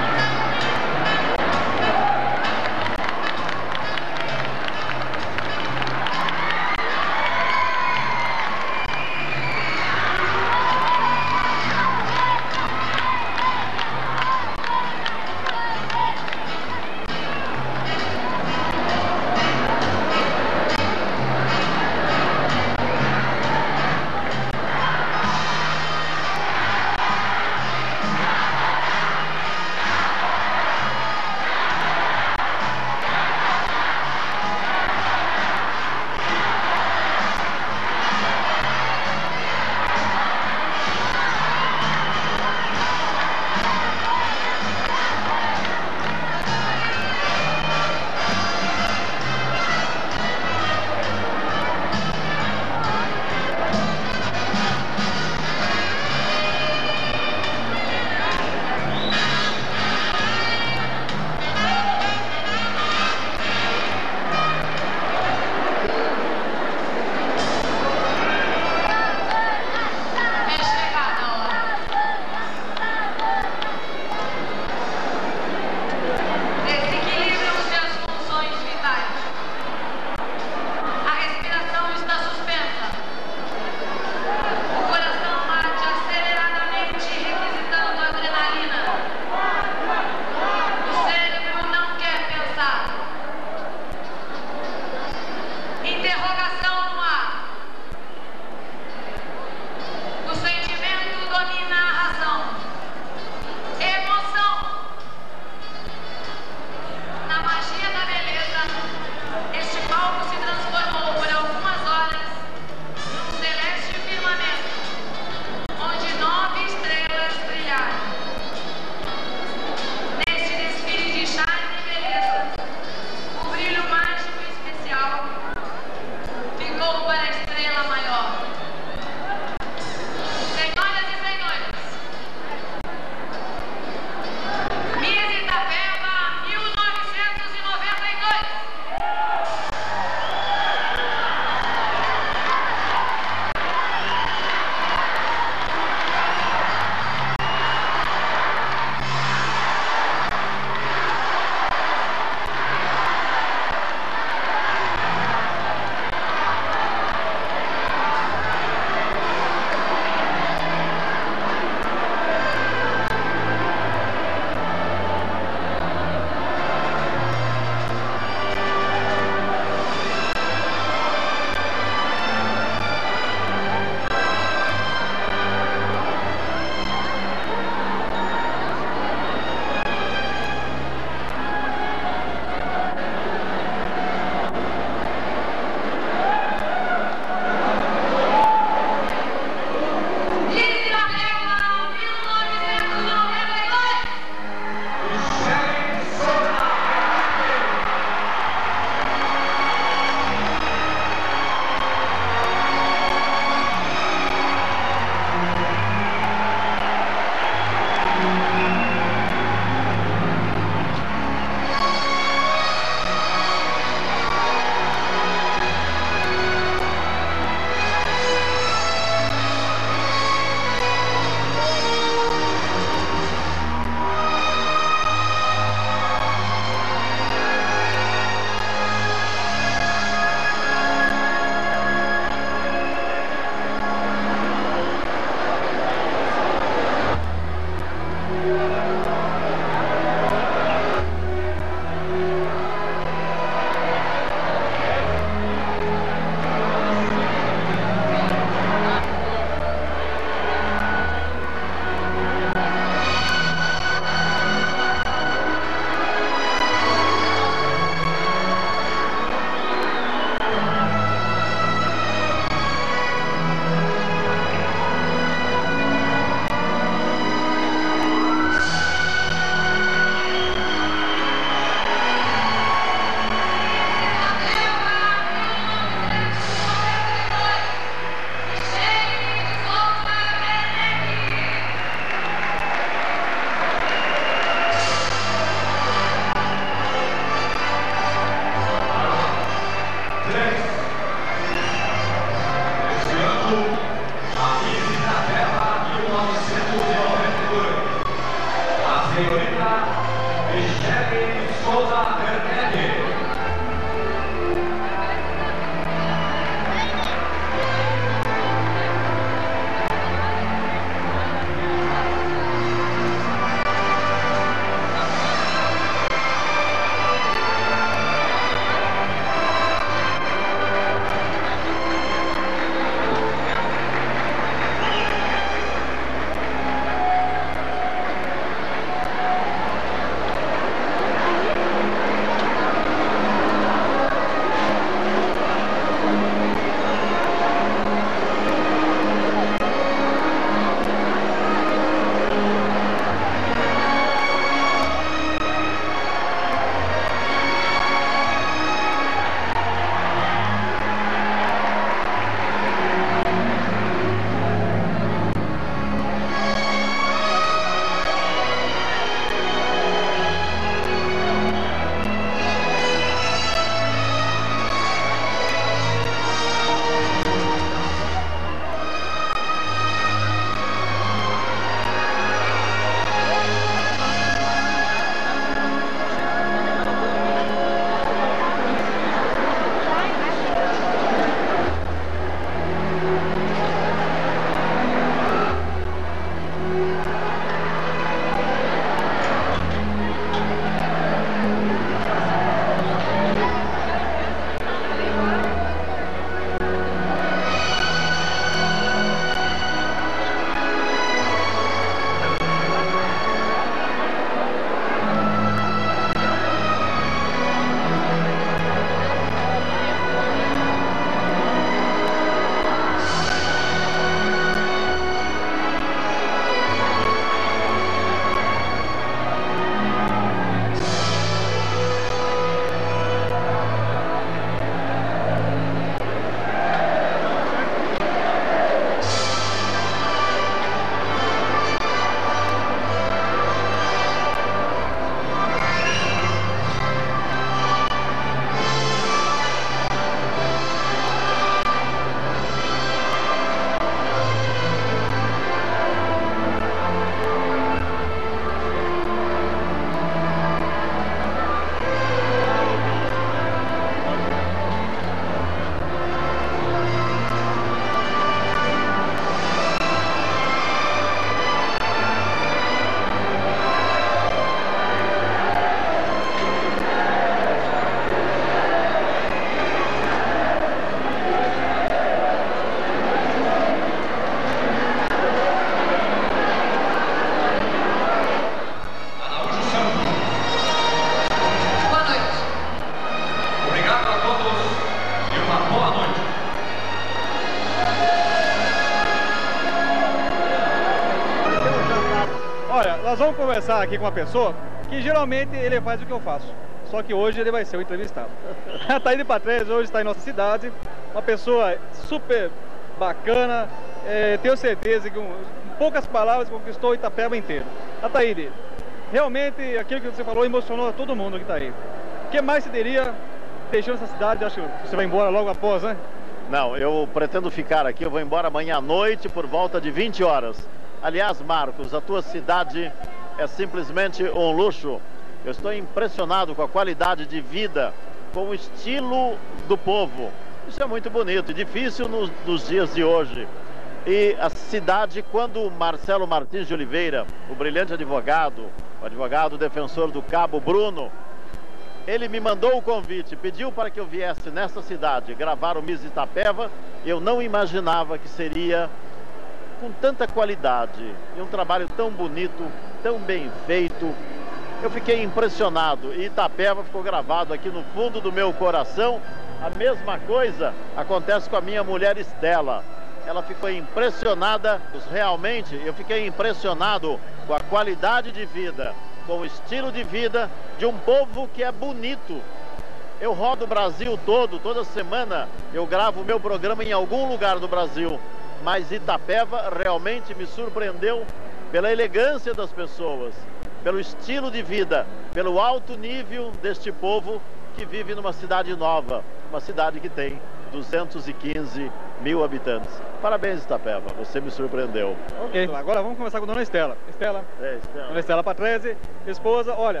vamos conversar aqui com uma pessoa que geralmente ele faz o que eu faço. Só que hoje ele vai ser o entrevistado. A Taíde Patrese hoje está em nossa cidade, uma pessoa super bacana, é, tenho certeza que com poucas palavras conquistou Itapeva inteiro. A Taíde, realmente aquilo que você falou emocionou todo mundo que está aí. O que mais você diria deixando essa cidade? Acho que você vai embora logo após, né? Não, eu pretendo ficar aqui, eu vou embora amanhã à noite por volta de vinte horas. Aliás, Marcos, a tua cidade é simplesmente um luxo. Eu estou impressionado com a qualidade de vida, com o estilo do povo. Isso é muito bonito e difícil nos, nos dias de hoje. E a cidade, quando o Marcelo Martins de Oliveira, o brilhante advogado, o advogado defensor do Cabo Bruno, ele me mandou o convite, pediu para que eu viesse nessa cidade gravar o Miss Itapeva. Eu não imaginava que seria com tanta qualidade e um trabalho tão bonito, tão bem feito. Eu fiquei impressionado e Itapeva ficou gravado aqui no fundo do meu coração. A mesma coisa acontece com a minha mulher Estela. Ela ficou impressionada, realmente eu fiquei impressionado com a qualidade de vida, com o estilo de vida de um povo que é bonito. Eu rodo o Brasil todo, toda semana eu gravo o meu programa em algum lugar do Brasil. Mas Itapeva realmente me surpreendeu pela elegância das pessoas, pelo estilo de vida, pelo alto nível deste povo que vive numa cidade nova, uma cidade que tem duzentos e quinze mil habitantes. Parabéns, Itapeva, você me surpreendeu. Ok, agora vamos começar com a dona Estela. Estela, é, Estela. Dona Estela Patrese, esposa. Olha,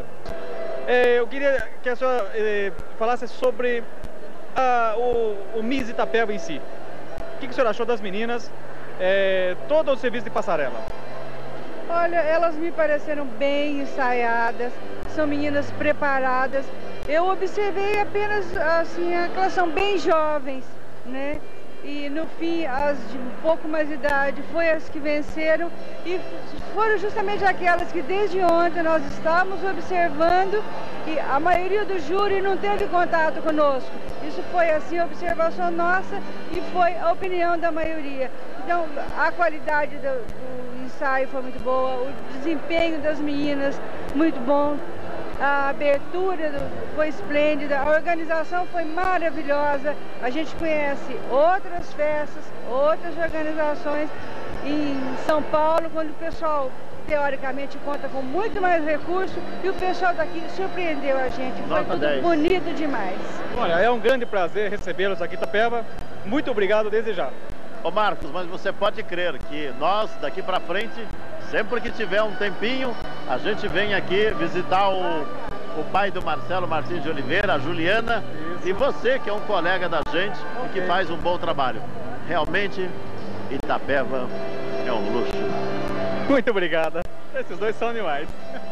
é, eu queria que a senhora é, falasse sobre a, o, o Miss Itapeva em si. O que, que a senhora achou das meninas, é, todo o serviço de passarela? Olha, elas me pareceram bem ensaiadas, são meninas preparadas. Eu observei apenas, assim, que elas são bem jovens, né? E no fim, as de um pouco mais de idade foi as que venceram e foram justamente aquelas que desde ontem nós estávamos observando e a maioria do júri não teve contato conosco. Isso foi assim, a observação nossa e foi a opinião da maioria. Então, a qualidade do, do ensaio foi muito boa, o desempenho das meninas muito bom. A abertura foi esplêndida, a organização foi maravilhosa. A gente conhece outras festas, outras organizações em São Paulo, quando o pessoal, teoricamente, conta com muito mais recurso e o pessoal daqui surpreendeu a gente. Foi tudo dez. Bonito demais. Olha, é um grande prazer recebê-los aqui em Itapeva. Muito obrigado desde já. Ô Marcos, mas você pode crer que nós, daqui para frente, sempre que tiver um tempinho, a gente vem aqui visitar o, o pai do Marcelo Martins de Oliveira, a Juliana. Isso. E você, que é um colega da gente, okay, e que faz um bom trabalho. Realmente, Itapeva é um luxo. Muito obrigada. Esses dois são animais.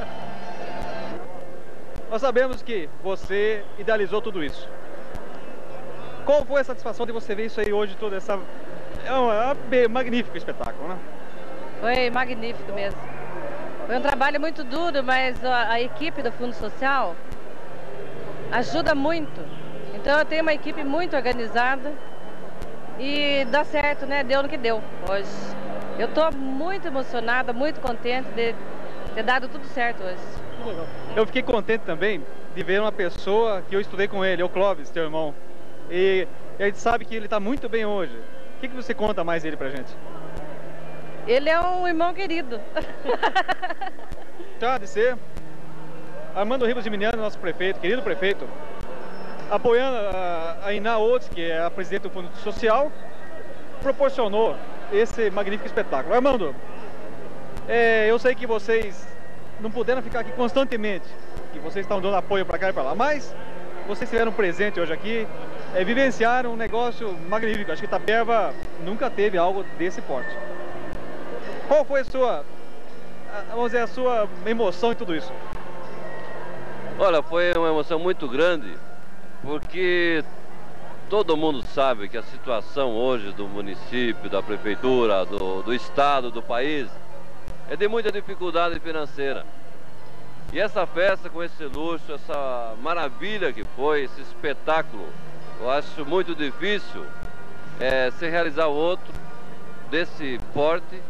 Nós sabemos que você idealizou tudo isso. Qual foi a satisfação de você ver isso aí hoje, toda essa... É um, é um magnífico espetáculo, né? Foi magnífico mesmo. Foi um trabalho muito duro, mas a, a equipe do Fundo Social ajuda muito. Então eu tenho uma equipe muito organizada e dá certo, né? Deu no que deu hoje. Eu estou muito emocionada, muito contente de ter dado tudo certo hoje. Eu fiquei contente também de ver uma pessoa que eu estudei com ele, o Clóvis, teu irmão. E a gente sabe que ele está muito bem hoje. O que, que você conta mais dele pra gente? Ele é um irmão querido. Já de ser Armando Ribas de Miniano, nosso prefeito, querido prefeito, apoiando a, a Iná Oates, que é a presidente do Fundo Social, proporcionou esse magnífico espetáculo. Armando, é, eu sei que vocês não puderam ficar aqui constantemente, que vocês estão dando apoio para cá e para lá, mas vocês tiveram presente hoje aqui, é, vivenciaram um negócio magnífico. Acho que Itapeva nunca teve algo desse porte. Qual foi a sua, vamos dizer, a sua emoção em tudo isso? Olha, foi uma emoção muito grande, porque todo mundo sabe que a situação hoje do município, da prefeitura, do, do estado, do país, é de muita dificuldade financeira. E essa festa com esse luxo, essa maravilha que foi, esse espetáculo, eu acho muito difícil é, se realizar outro desse porte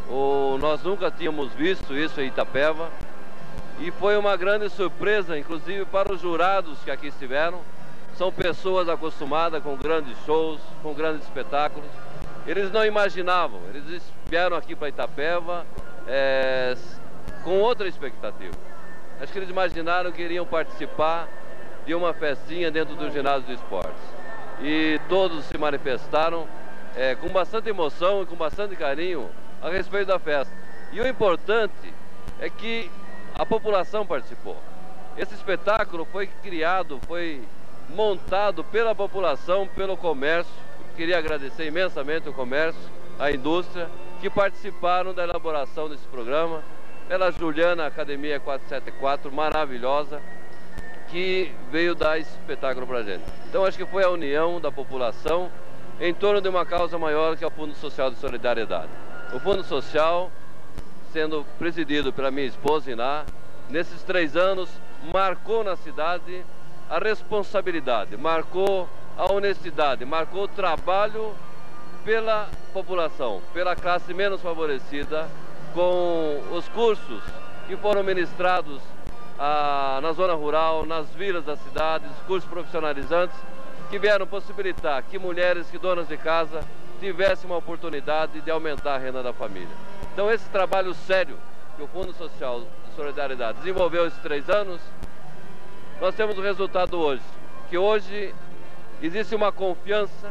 O, nós nunca tínhamos visto isso em Itapeva e foi uma grande surpresa, inclusive para os jurados que aqui estiveram. São pessoas acostumadas com grandes shows, com grandes espetáculos. Eles não imaginavam, eles vieram aqui para Itapeva é, com outra expectativa. Acho que eles imaginaram que iriam participar de uma festinha dentro do ginásio de esportes. E todos se manifestaram é, com bastante emoção e com bastante carinho a respeito da festa. E o importante é que a população participou. Esse espetáculo foi criado, foi montado pela população, pelo comércio. Queria agradecer imensamente o comércio, a indústria, que participaram da elaboração desse programa. Pela Juliana, Academia quatrocentos e setenta e quatro, maravilhosa, que veio dar esse espetáculo para a gente. Então acho que foi a união da população em torno de uma causa maior, que é o Fundo Social de Solidariedade. O Fundo Social, sendo presidido pela minha esposa Iná, nesses três anos marcou na cidade a responsabilidade, marcou a honestidade, marcou o trabalho pela população, pela classe menos favorecida, com os cursos que foram ministrados ah, na zona rural, nas vilas das cidades, cursos profissionalizantes, que vieram possibilitar que mulheres, que donas de casa, tivessem uma oportunidade de aumentar a renda da família. Então esse trabalho sério que o Fundo Social de Solidariedade desenvolveu esses três anos, nós temos o resultado hoje, que hoje existe uma confiança,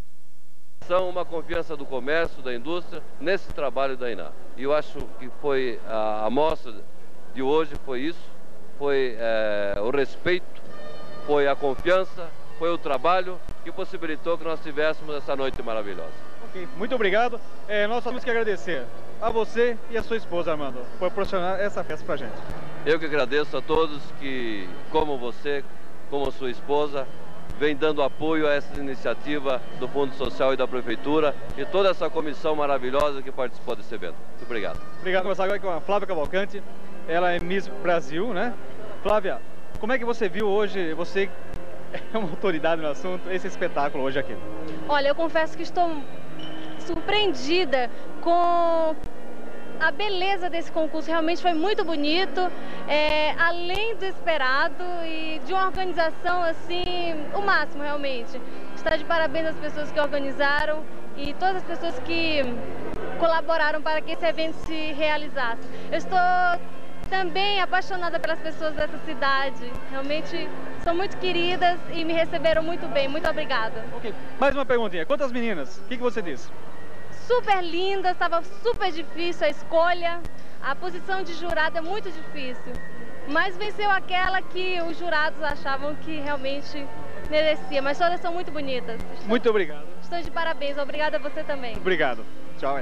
uma confiança do comércio, da indústria, nesse trabalho da Iná. E eu acho que foi a amostra de hoje, foi isso, foi é, o respeito, foi a confiança, foi o trabalho que possibilitou que nós tivéssemos essa noite maravilhosa. Ok, muito obrigado. É, nós temos que agradecer a você e a sua esposa, Armando, por proporcionar essa festa pra gente. Eu que agradeço a todos que, como você, como sua esposa, vem dando apoio a essa iniciativa do Fundo Social e da Prefeitura e toda essa comissão maravilhosa que participou desse evento. Muito obrigado. Obrigado. Vamos começar agora com a Flávia Cavalcante. Ela é Miss Brasil, né? Flávia, como é que você viu hoje, você é uma autoridade no assunto, esse espetáculo hoje aqui? Olha, eu confesso que estou surpreendida com a beleza desse concurso. Realmente foi muito bonito, é, além do esperado e de uma organização assim, o máximo realmente. Está de parabéns às pessoas que organizaram e todas as pessoas que colaboraram para que esse evento se realizasse. Eu estou também apaixonada pelas pessoas dessa cidade, realmente são muito queridas e me receberam muito bem. Muito obrigada. Ok, mais uma perguntinha, quantas meninas? O que, que você disse? Super linda, estava super difícil a escolha, a posição de jurado é muito difícil, mas venceu aquela que os jurados achavam que realmente merecia, mas todas são muito bonitas. Estou, muito obrigado. Estou de parabéns, obrigada a você também. Obrigado, tchau.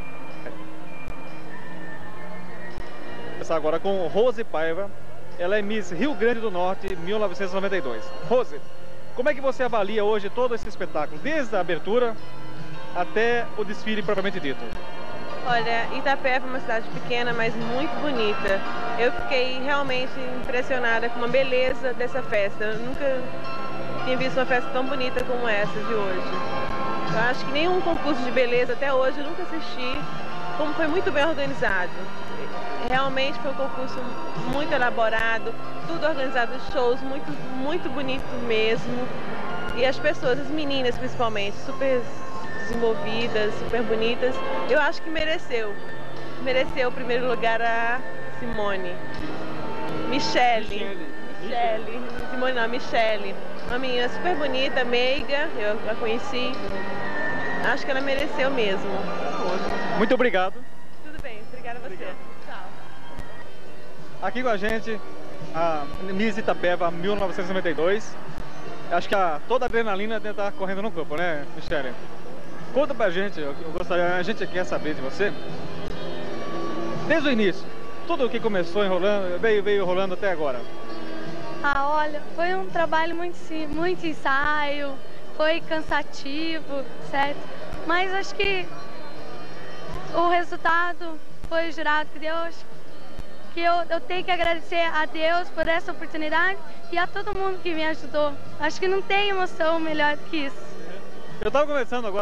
Vou começar agora com Rose Paiva, ela é Miss Rio Grande do Norte, mil novecentos e noventa e dois. Rose, como é que você avalia hoje todo esse espetáculo, desde a abertura até o desfile propriamente dito? Olha, Itapeva é uma cidade pequena, mas muito bonita. Eu fiquei realmente impressionada com a beleza dessa festa. Eu nunca tinha visto uma festa tão bonita como essa de hoje. Eu acho que nenhum concurso de beleza até hoje eu nunca assisti, como foi muito bem organizado. Realmente foi um concurso muito elaborado, tudo organizado, shows muito, muito bonito mesmo. E as pessoas, as meninas principalmente, super desenvolvidas, super bonitas, eu acho que mereceu. Mereceu o primeiro lugar a Simone. Michele. Michele. Simone não, Michele. Uma menina super bonita, meiga, eu a conheci. Acho que ela mereceu mesmo. Muito obrigado. Tudo bem, obrigada a você. Obrigado. Tchau. Aqui com a gente, a Miss Itapeva mil novecentos e noventa e dois. Acho que a, toda a adrenalina deve estar correndo no corpo, né, Michele? Conta pra gente, eu gostaria, a gente quer saber de você. Desde o início, tudo o que começou enrolando, veio, veio rolando até agora. Ah, olha, foi um trabalho muito, muito ensaio, foi cansativo, certo? Mas acho que o resultado foi o jurado que Deus, que eu, eu tenho que agradecer a Deus por essa oportunidade e a todo mundo que me ajudou. Acho que não tem emoção melhor do que isso. Eu estava conversando agora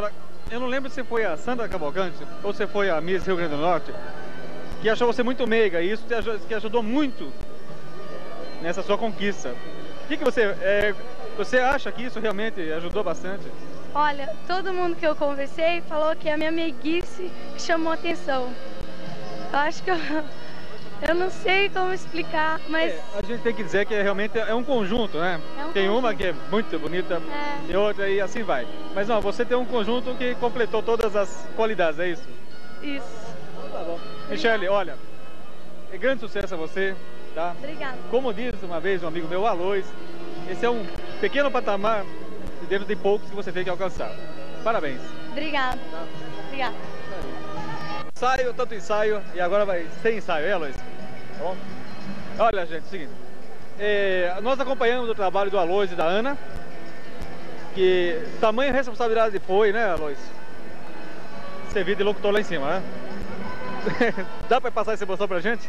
eu não lembro se foi a Sandra Cavalcante ou se foi a Miss Rio Grande do Norte, que achou você muito meiga, e isso te ajudou, que ajudou muito nessa sua conquista. O que, que você, é, você acha que isso realmente ajudou bastante? Olha, todo mundo que eu conversei falou que a minha meiguice chamou atenção. Eu acho que eu, eu não sei como explicar, mas... É, a gente tem que dizer que é, realmente é um conjunto, né? É um tem conjunto. uma que é muito bonita É. e outra e assim vai. Mas não, você tem um conjunto que completou todas as qualidades, é isso? Isso. Tá bom. Michele, olha, é grande sucesso a você, tá? Obrigada. Como diz uma vez um amigo meu, o Alois, esse é um pequeno patamar dentro de poucos que você tem que alcançar. Parabéns. Obrigada. Tá. Obrigada. Ensaio, tanto ensaio, e agora vai sem ensaio, é, Alois? Tá bom? Olha, gente, é o seguinte, é, nós acompanhamos o trabalho do Alois e da Ana, que tamanha responsabilidade foi, né, Alois? Servir de locutor lá em cima, né? Dá para passar essa emoção pra gente?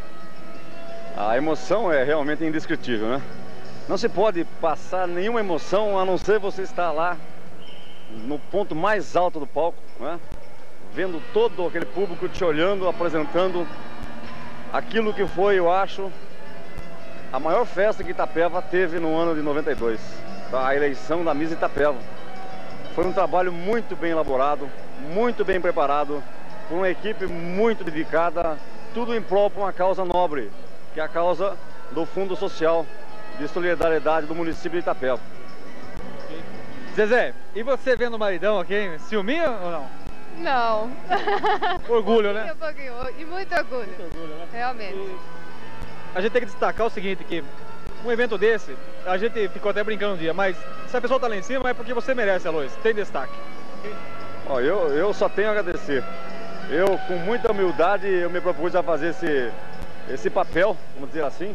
A emoção é realmente indescritível, né? Não se pode passar nenhuma emoção a não ser você estar lá no ponto mais alto do palco, né? Vendo todo aquele público te olhando, apresentando aquilo que foi, eu acho, a maior festa que Itapeva teve no ano de noventa e dois, a eleição da Miss Itapeva. Foi um trabalho muito bem elaborado, muito bem preparado, por uma equipe muito dedicada, tudo em prol para uma causa nobre, que é a causa do Fundo Social de Solidariedade do município de Itapeva. Zezé, e você vendo o maridão aqui, hein? Ciúminho ou não? Não. Orgulho, né? Um pouquinho, e muito orgulho. Muito orgulho, né? Realmente. A gente tem que destacar o seguinte, que um evento desse, a gente ficou até brincando um dia, mas se a pessoa tá lá em cima é porque você merece, Alois, tem destaque. Ó, eu, eu só tenho a agradecer. Eu, com muita humildade, eu me propus a fazer esse, esse papel, vamos dizer assim.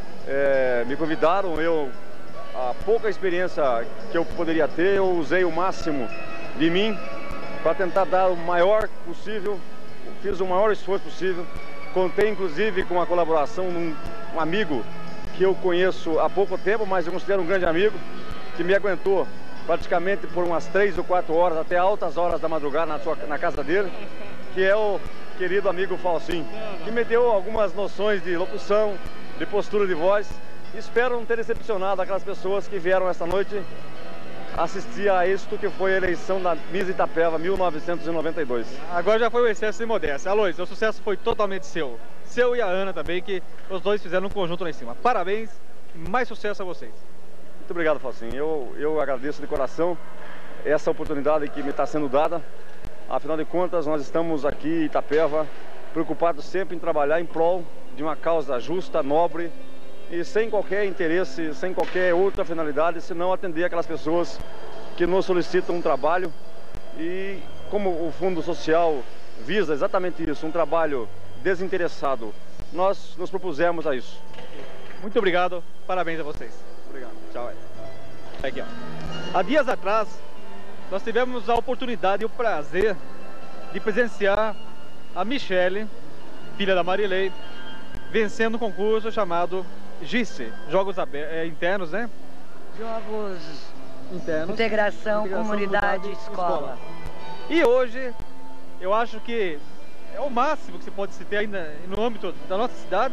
É, me convidaram, eu, a pouca experiência que eu poderia ter, eu usei o máximo de mim para tentar dar o maior possível, fiz o maior esforço possível. Contei inclusive com a colaboração de um, um amigo que eu conheço há pouco tempo, mas eu considero um grande amigo, que me aguentou praticamente por umas três ou quatro horas, até altas horas da madrugada na, sua, na casa dele, que é o querido amigo Falsim, que me deu algumas noções de locução, de postura de voz. Espero não ter decepcionado aquelas pessoas que vieram esta noite assistir a isto que foi a eleição da Miss Itapeva mil novecentos e noventa e dois. Agora já foi o excesso de modéstia. Alois, o sucesso foi totalmente seu. Seu e a Ana também, que os dois fizeram um conjunto lá em cima. Parabéns e mais sucesso a vocês. Muito obrigado, Falsim. Eu, eu agradeço de coração essa oportunidade que me está sendo dada. Afinal de contas, nós estamos aqui em Itapeva, preocupados sempre em trabalhar em prol de uma causa justa, nobre, e sem qualquer interesse, sem qualquer outra finalidade, senão atender aquelas pessoas que nos solicitam um trabalho. E como o Fundo Social visa exatamente isso, um trabalho desinteressado, nós nos propusemos a isso. Muito obrigado, parabéns a vocês. Obrigado. Tchau. Aqui, ó. Há dias atrás, nós tivemos a oportunidade e o prazer de presenciar a Michele, filha da Marilei, vencendo um concurso chamado G I C E, Jogos é, Internos, né? Jogos Internos. Integração, Integração Comunidade, escola. escola. E hoje, eu acho que é o máximo que se pode se ter ainda no âmbito da nossa cidade,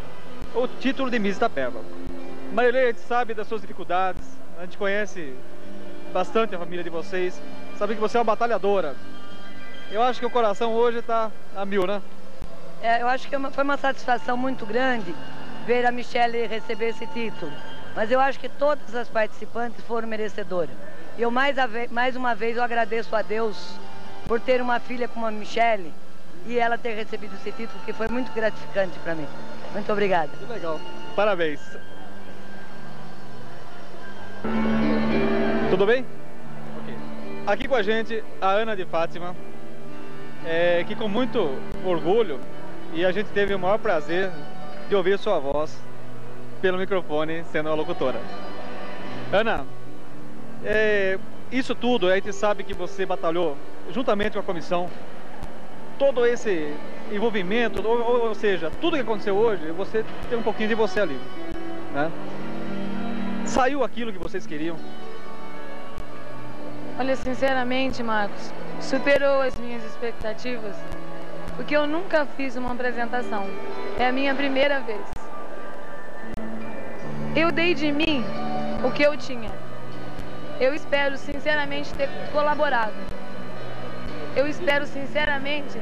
o título de Miss Itapeva. Marilei, a gente sabe das suas dificuldades, a gente conhece bastante a família de vocês, sabe que você é uma batalhadora. Eu acho que o coração hoje está a mil, né? É, eu acho que foi uma satisfação muito grande ver a Michele receber esse título. Mas eu acho que todas as participantes foram merecedoras. E eu mais, mais uma vez eu agradeço a Deus por ter uma filha como a Michele e ela ter recebido esse título, que foi muito gratificante para mim. Muito obrigada. Que legal. Parabéns. Tudo bem? Okay. Aqui com a gente a Ana de Fátima, é, que com muito orgulho, e a gente teve o maior prazer de ouvir sua voz pelo microfone sendo a locutora. Ana, é, isso tudo a gente sabe que você batalhou juntamente com a comissão, todo esse envolvimento, ou, ou, ou seja, tudo que aconteceu hoje, você tem um pouquinho de você ali, né? Saiu aquilo que vocês queriam? Olha, sinceramente, Marcos, superou as minhas expectativas, porque eu nunca fiz uma apresentação. É a minha primeira vez. Eu dei de mim o que eu tinha. Eu espero sinceramente ter colaborado. Eu espero sinceramente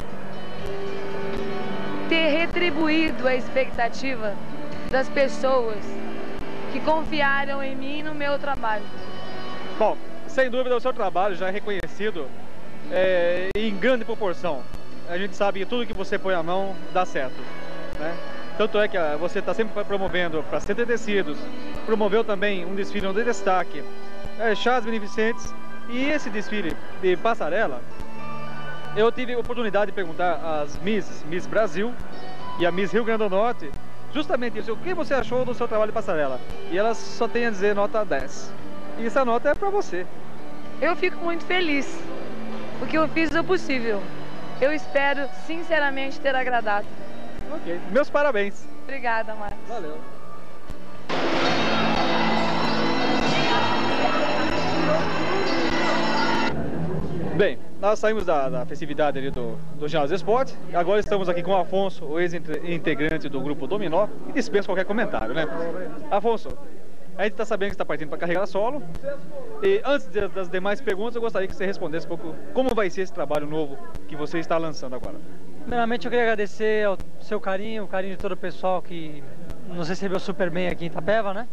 ter retribuído a expectativa das pessoas que confiaram em mim e no meu trabalho. Bom, sem dúvida o seu trabalho já é reconhecido é, em grande proporção. A gente sabe que tudo que você põe a mão dá certo, né? Tanto é que ah, você está sempre promovendo para Centro de Tecidos, promoveu também um desfile de destaque, é, chás beneficentes, e esse desfile de passarela, eu tive a oportunidade de perguntar às Miss, Miss Brasil e a Miss Rio Grande do Norte, justamente isso, o que você achou do seu trabalho de passarela? E elas só têm a dizer nota dez. E essa nota é para você. Eu fico muito feliz, porque eu fiz o possível. Eu espero sinceramente ter agradado. Ok, meus parabéns. Obrigada, Marcos. Valeu. Bem, nós saímos da, da festividade ali do, do Ginásio Esporte. Agora estamos aqui com o Afonso, o ex-integrante do grupo Dominó, e dispensa qualquer comentário, né? Afonso, a gente está sabendo que está partindo para carreira solo. E antes de, das demais perguntas, eu gostaria que você respondesse um pouco como vai ser esse trabalho novo que você está lançando agora. Primeiramente, eu queria agradecer ao seu carinho, o carinho de todo o pessoal que nos recebeu super bem aqui em Itapeva, né?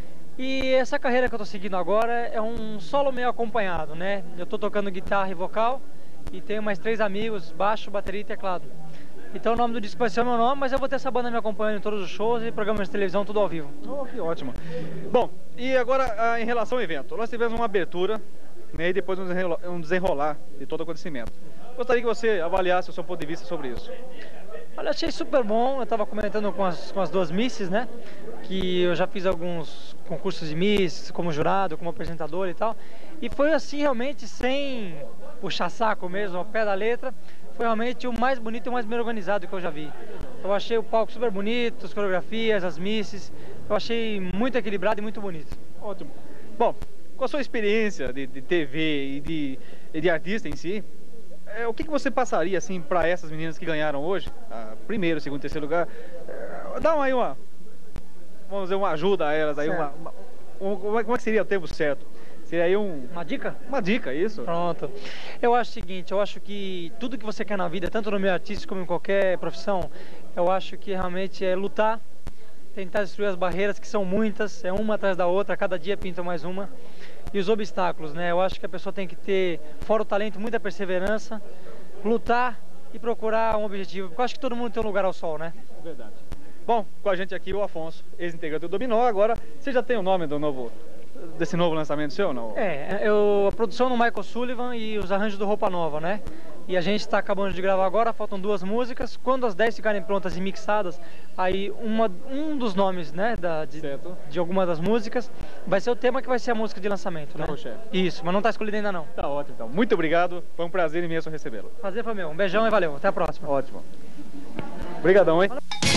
E essa carreira que eu estou seguindo agora é um solo meio acompanhado, né? Eu estou tocando guitarra e vocal e tenho mais três amigos, baixo, bateria e teclado. Então o nome do disco vai ser o meu nome, mas eu vou ter essa banda me acompanhando em todos os shows e programas de televisão, tudo ao vivo. Oh, que ótimo. Bom, e agora em relação ao evento, nós tivemos uma abertura, né, e depois um desenrolar de todo o acontecimento. Gostaria que você avaliasse o seu ponto de vista sobre isso. Olha, achei super bom. Eu estava comentando com as, com as duas misses, né? Que eu já fiz alguns concursos de miss, como jurado, como apresentador e tal. E foi assim, realmente, sem puxar saco mesmo, ao pé da letra. Foi realmente o mais bonito e o mais bem organizado que eu já vi. Eu achei o palco super bonito, as coreografias, as misses. Eu achei muito equilibrado e muito bonito. Ótimo. Bom, com a sua experiência de, de T V e de, de artista em si, É, o que, que você passaria assim para essas meninas que ganharam hoje, ah, primeiro, segundo, terceiro lugar? É, dá uma, aí uma, vamos dizer, uma ajuda a elas aí, uma, uma, um, como é que seria o termo certo? Seria aí um... Uma dica? Uma dica, isso. Pronto. Eu acho o seguinte, eu acho que tudo que você quer na vida, tanto no meio artístico como em qualquer profissão, eu acho que realmente é lutar, tentar destruir as barreiras, que são muitas, é uma atrás da outra, cada dia pinta mais uma. E os obstáculos, né? Eu acho que a pessoa tem que ter, fora o talento, muita perseverança, lutar e procurar um objetivo. Porque eu acho que todo mundo tem um lugar ao sol, né? Verdade. Bom, com a gente aqui o Afonso, ex-integrante do Dominó. Agora, você já tem o nome do novo, desse novo lançamento seu, não? É, eu, a produção do Michael Sullivan e os arranjos do Roupa Nova, né? E a gente está acabando de gravar agora, faltam duas músicas. Quando as dez ficarem prontas e mixadas, aí uma, um dos nomes, né, da, de, de alguma das músicas vai ser o tema que vai ser a música de lançamento, né? Chefe. Isso, mas não está escolhido ainda não. Tá ótimo, então. Muito obrigado, foi um prazer imenso recebê-lo. Prazer foi meu, um beijão e valeu, até a próxima. Ótimo. Obrigadão, hein?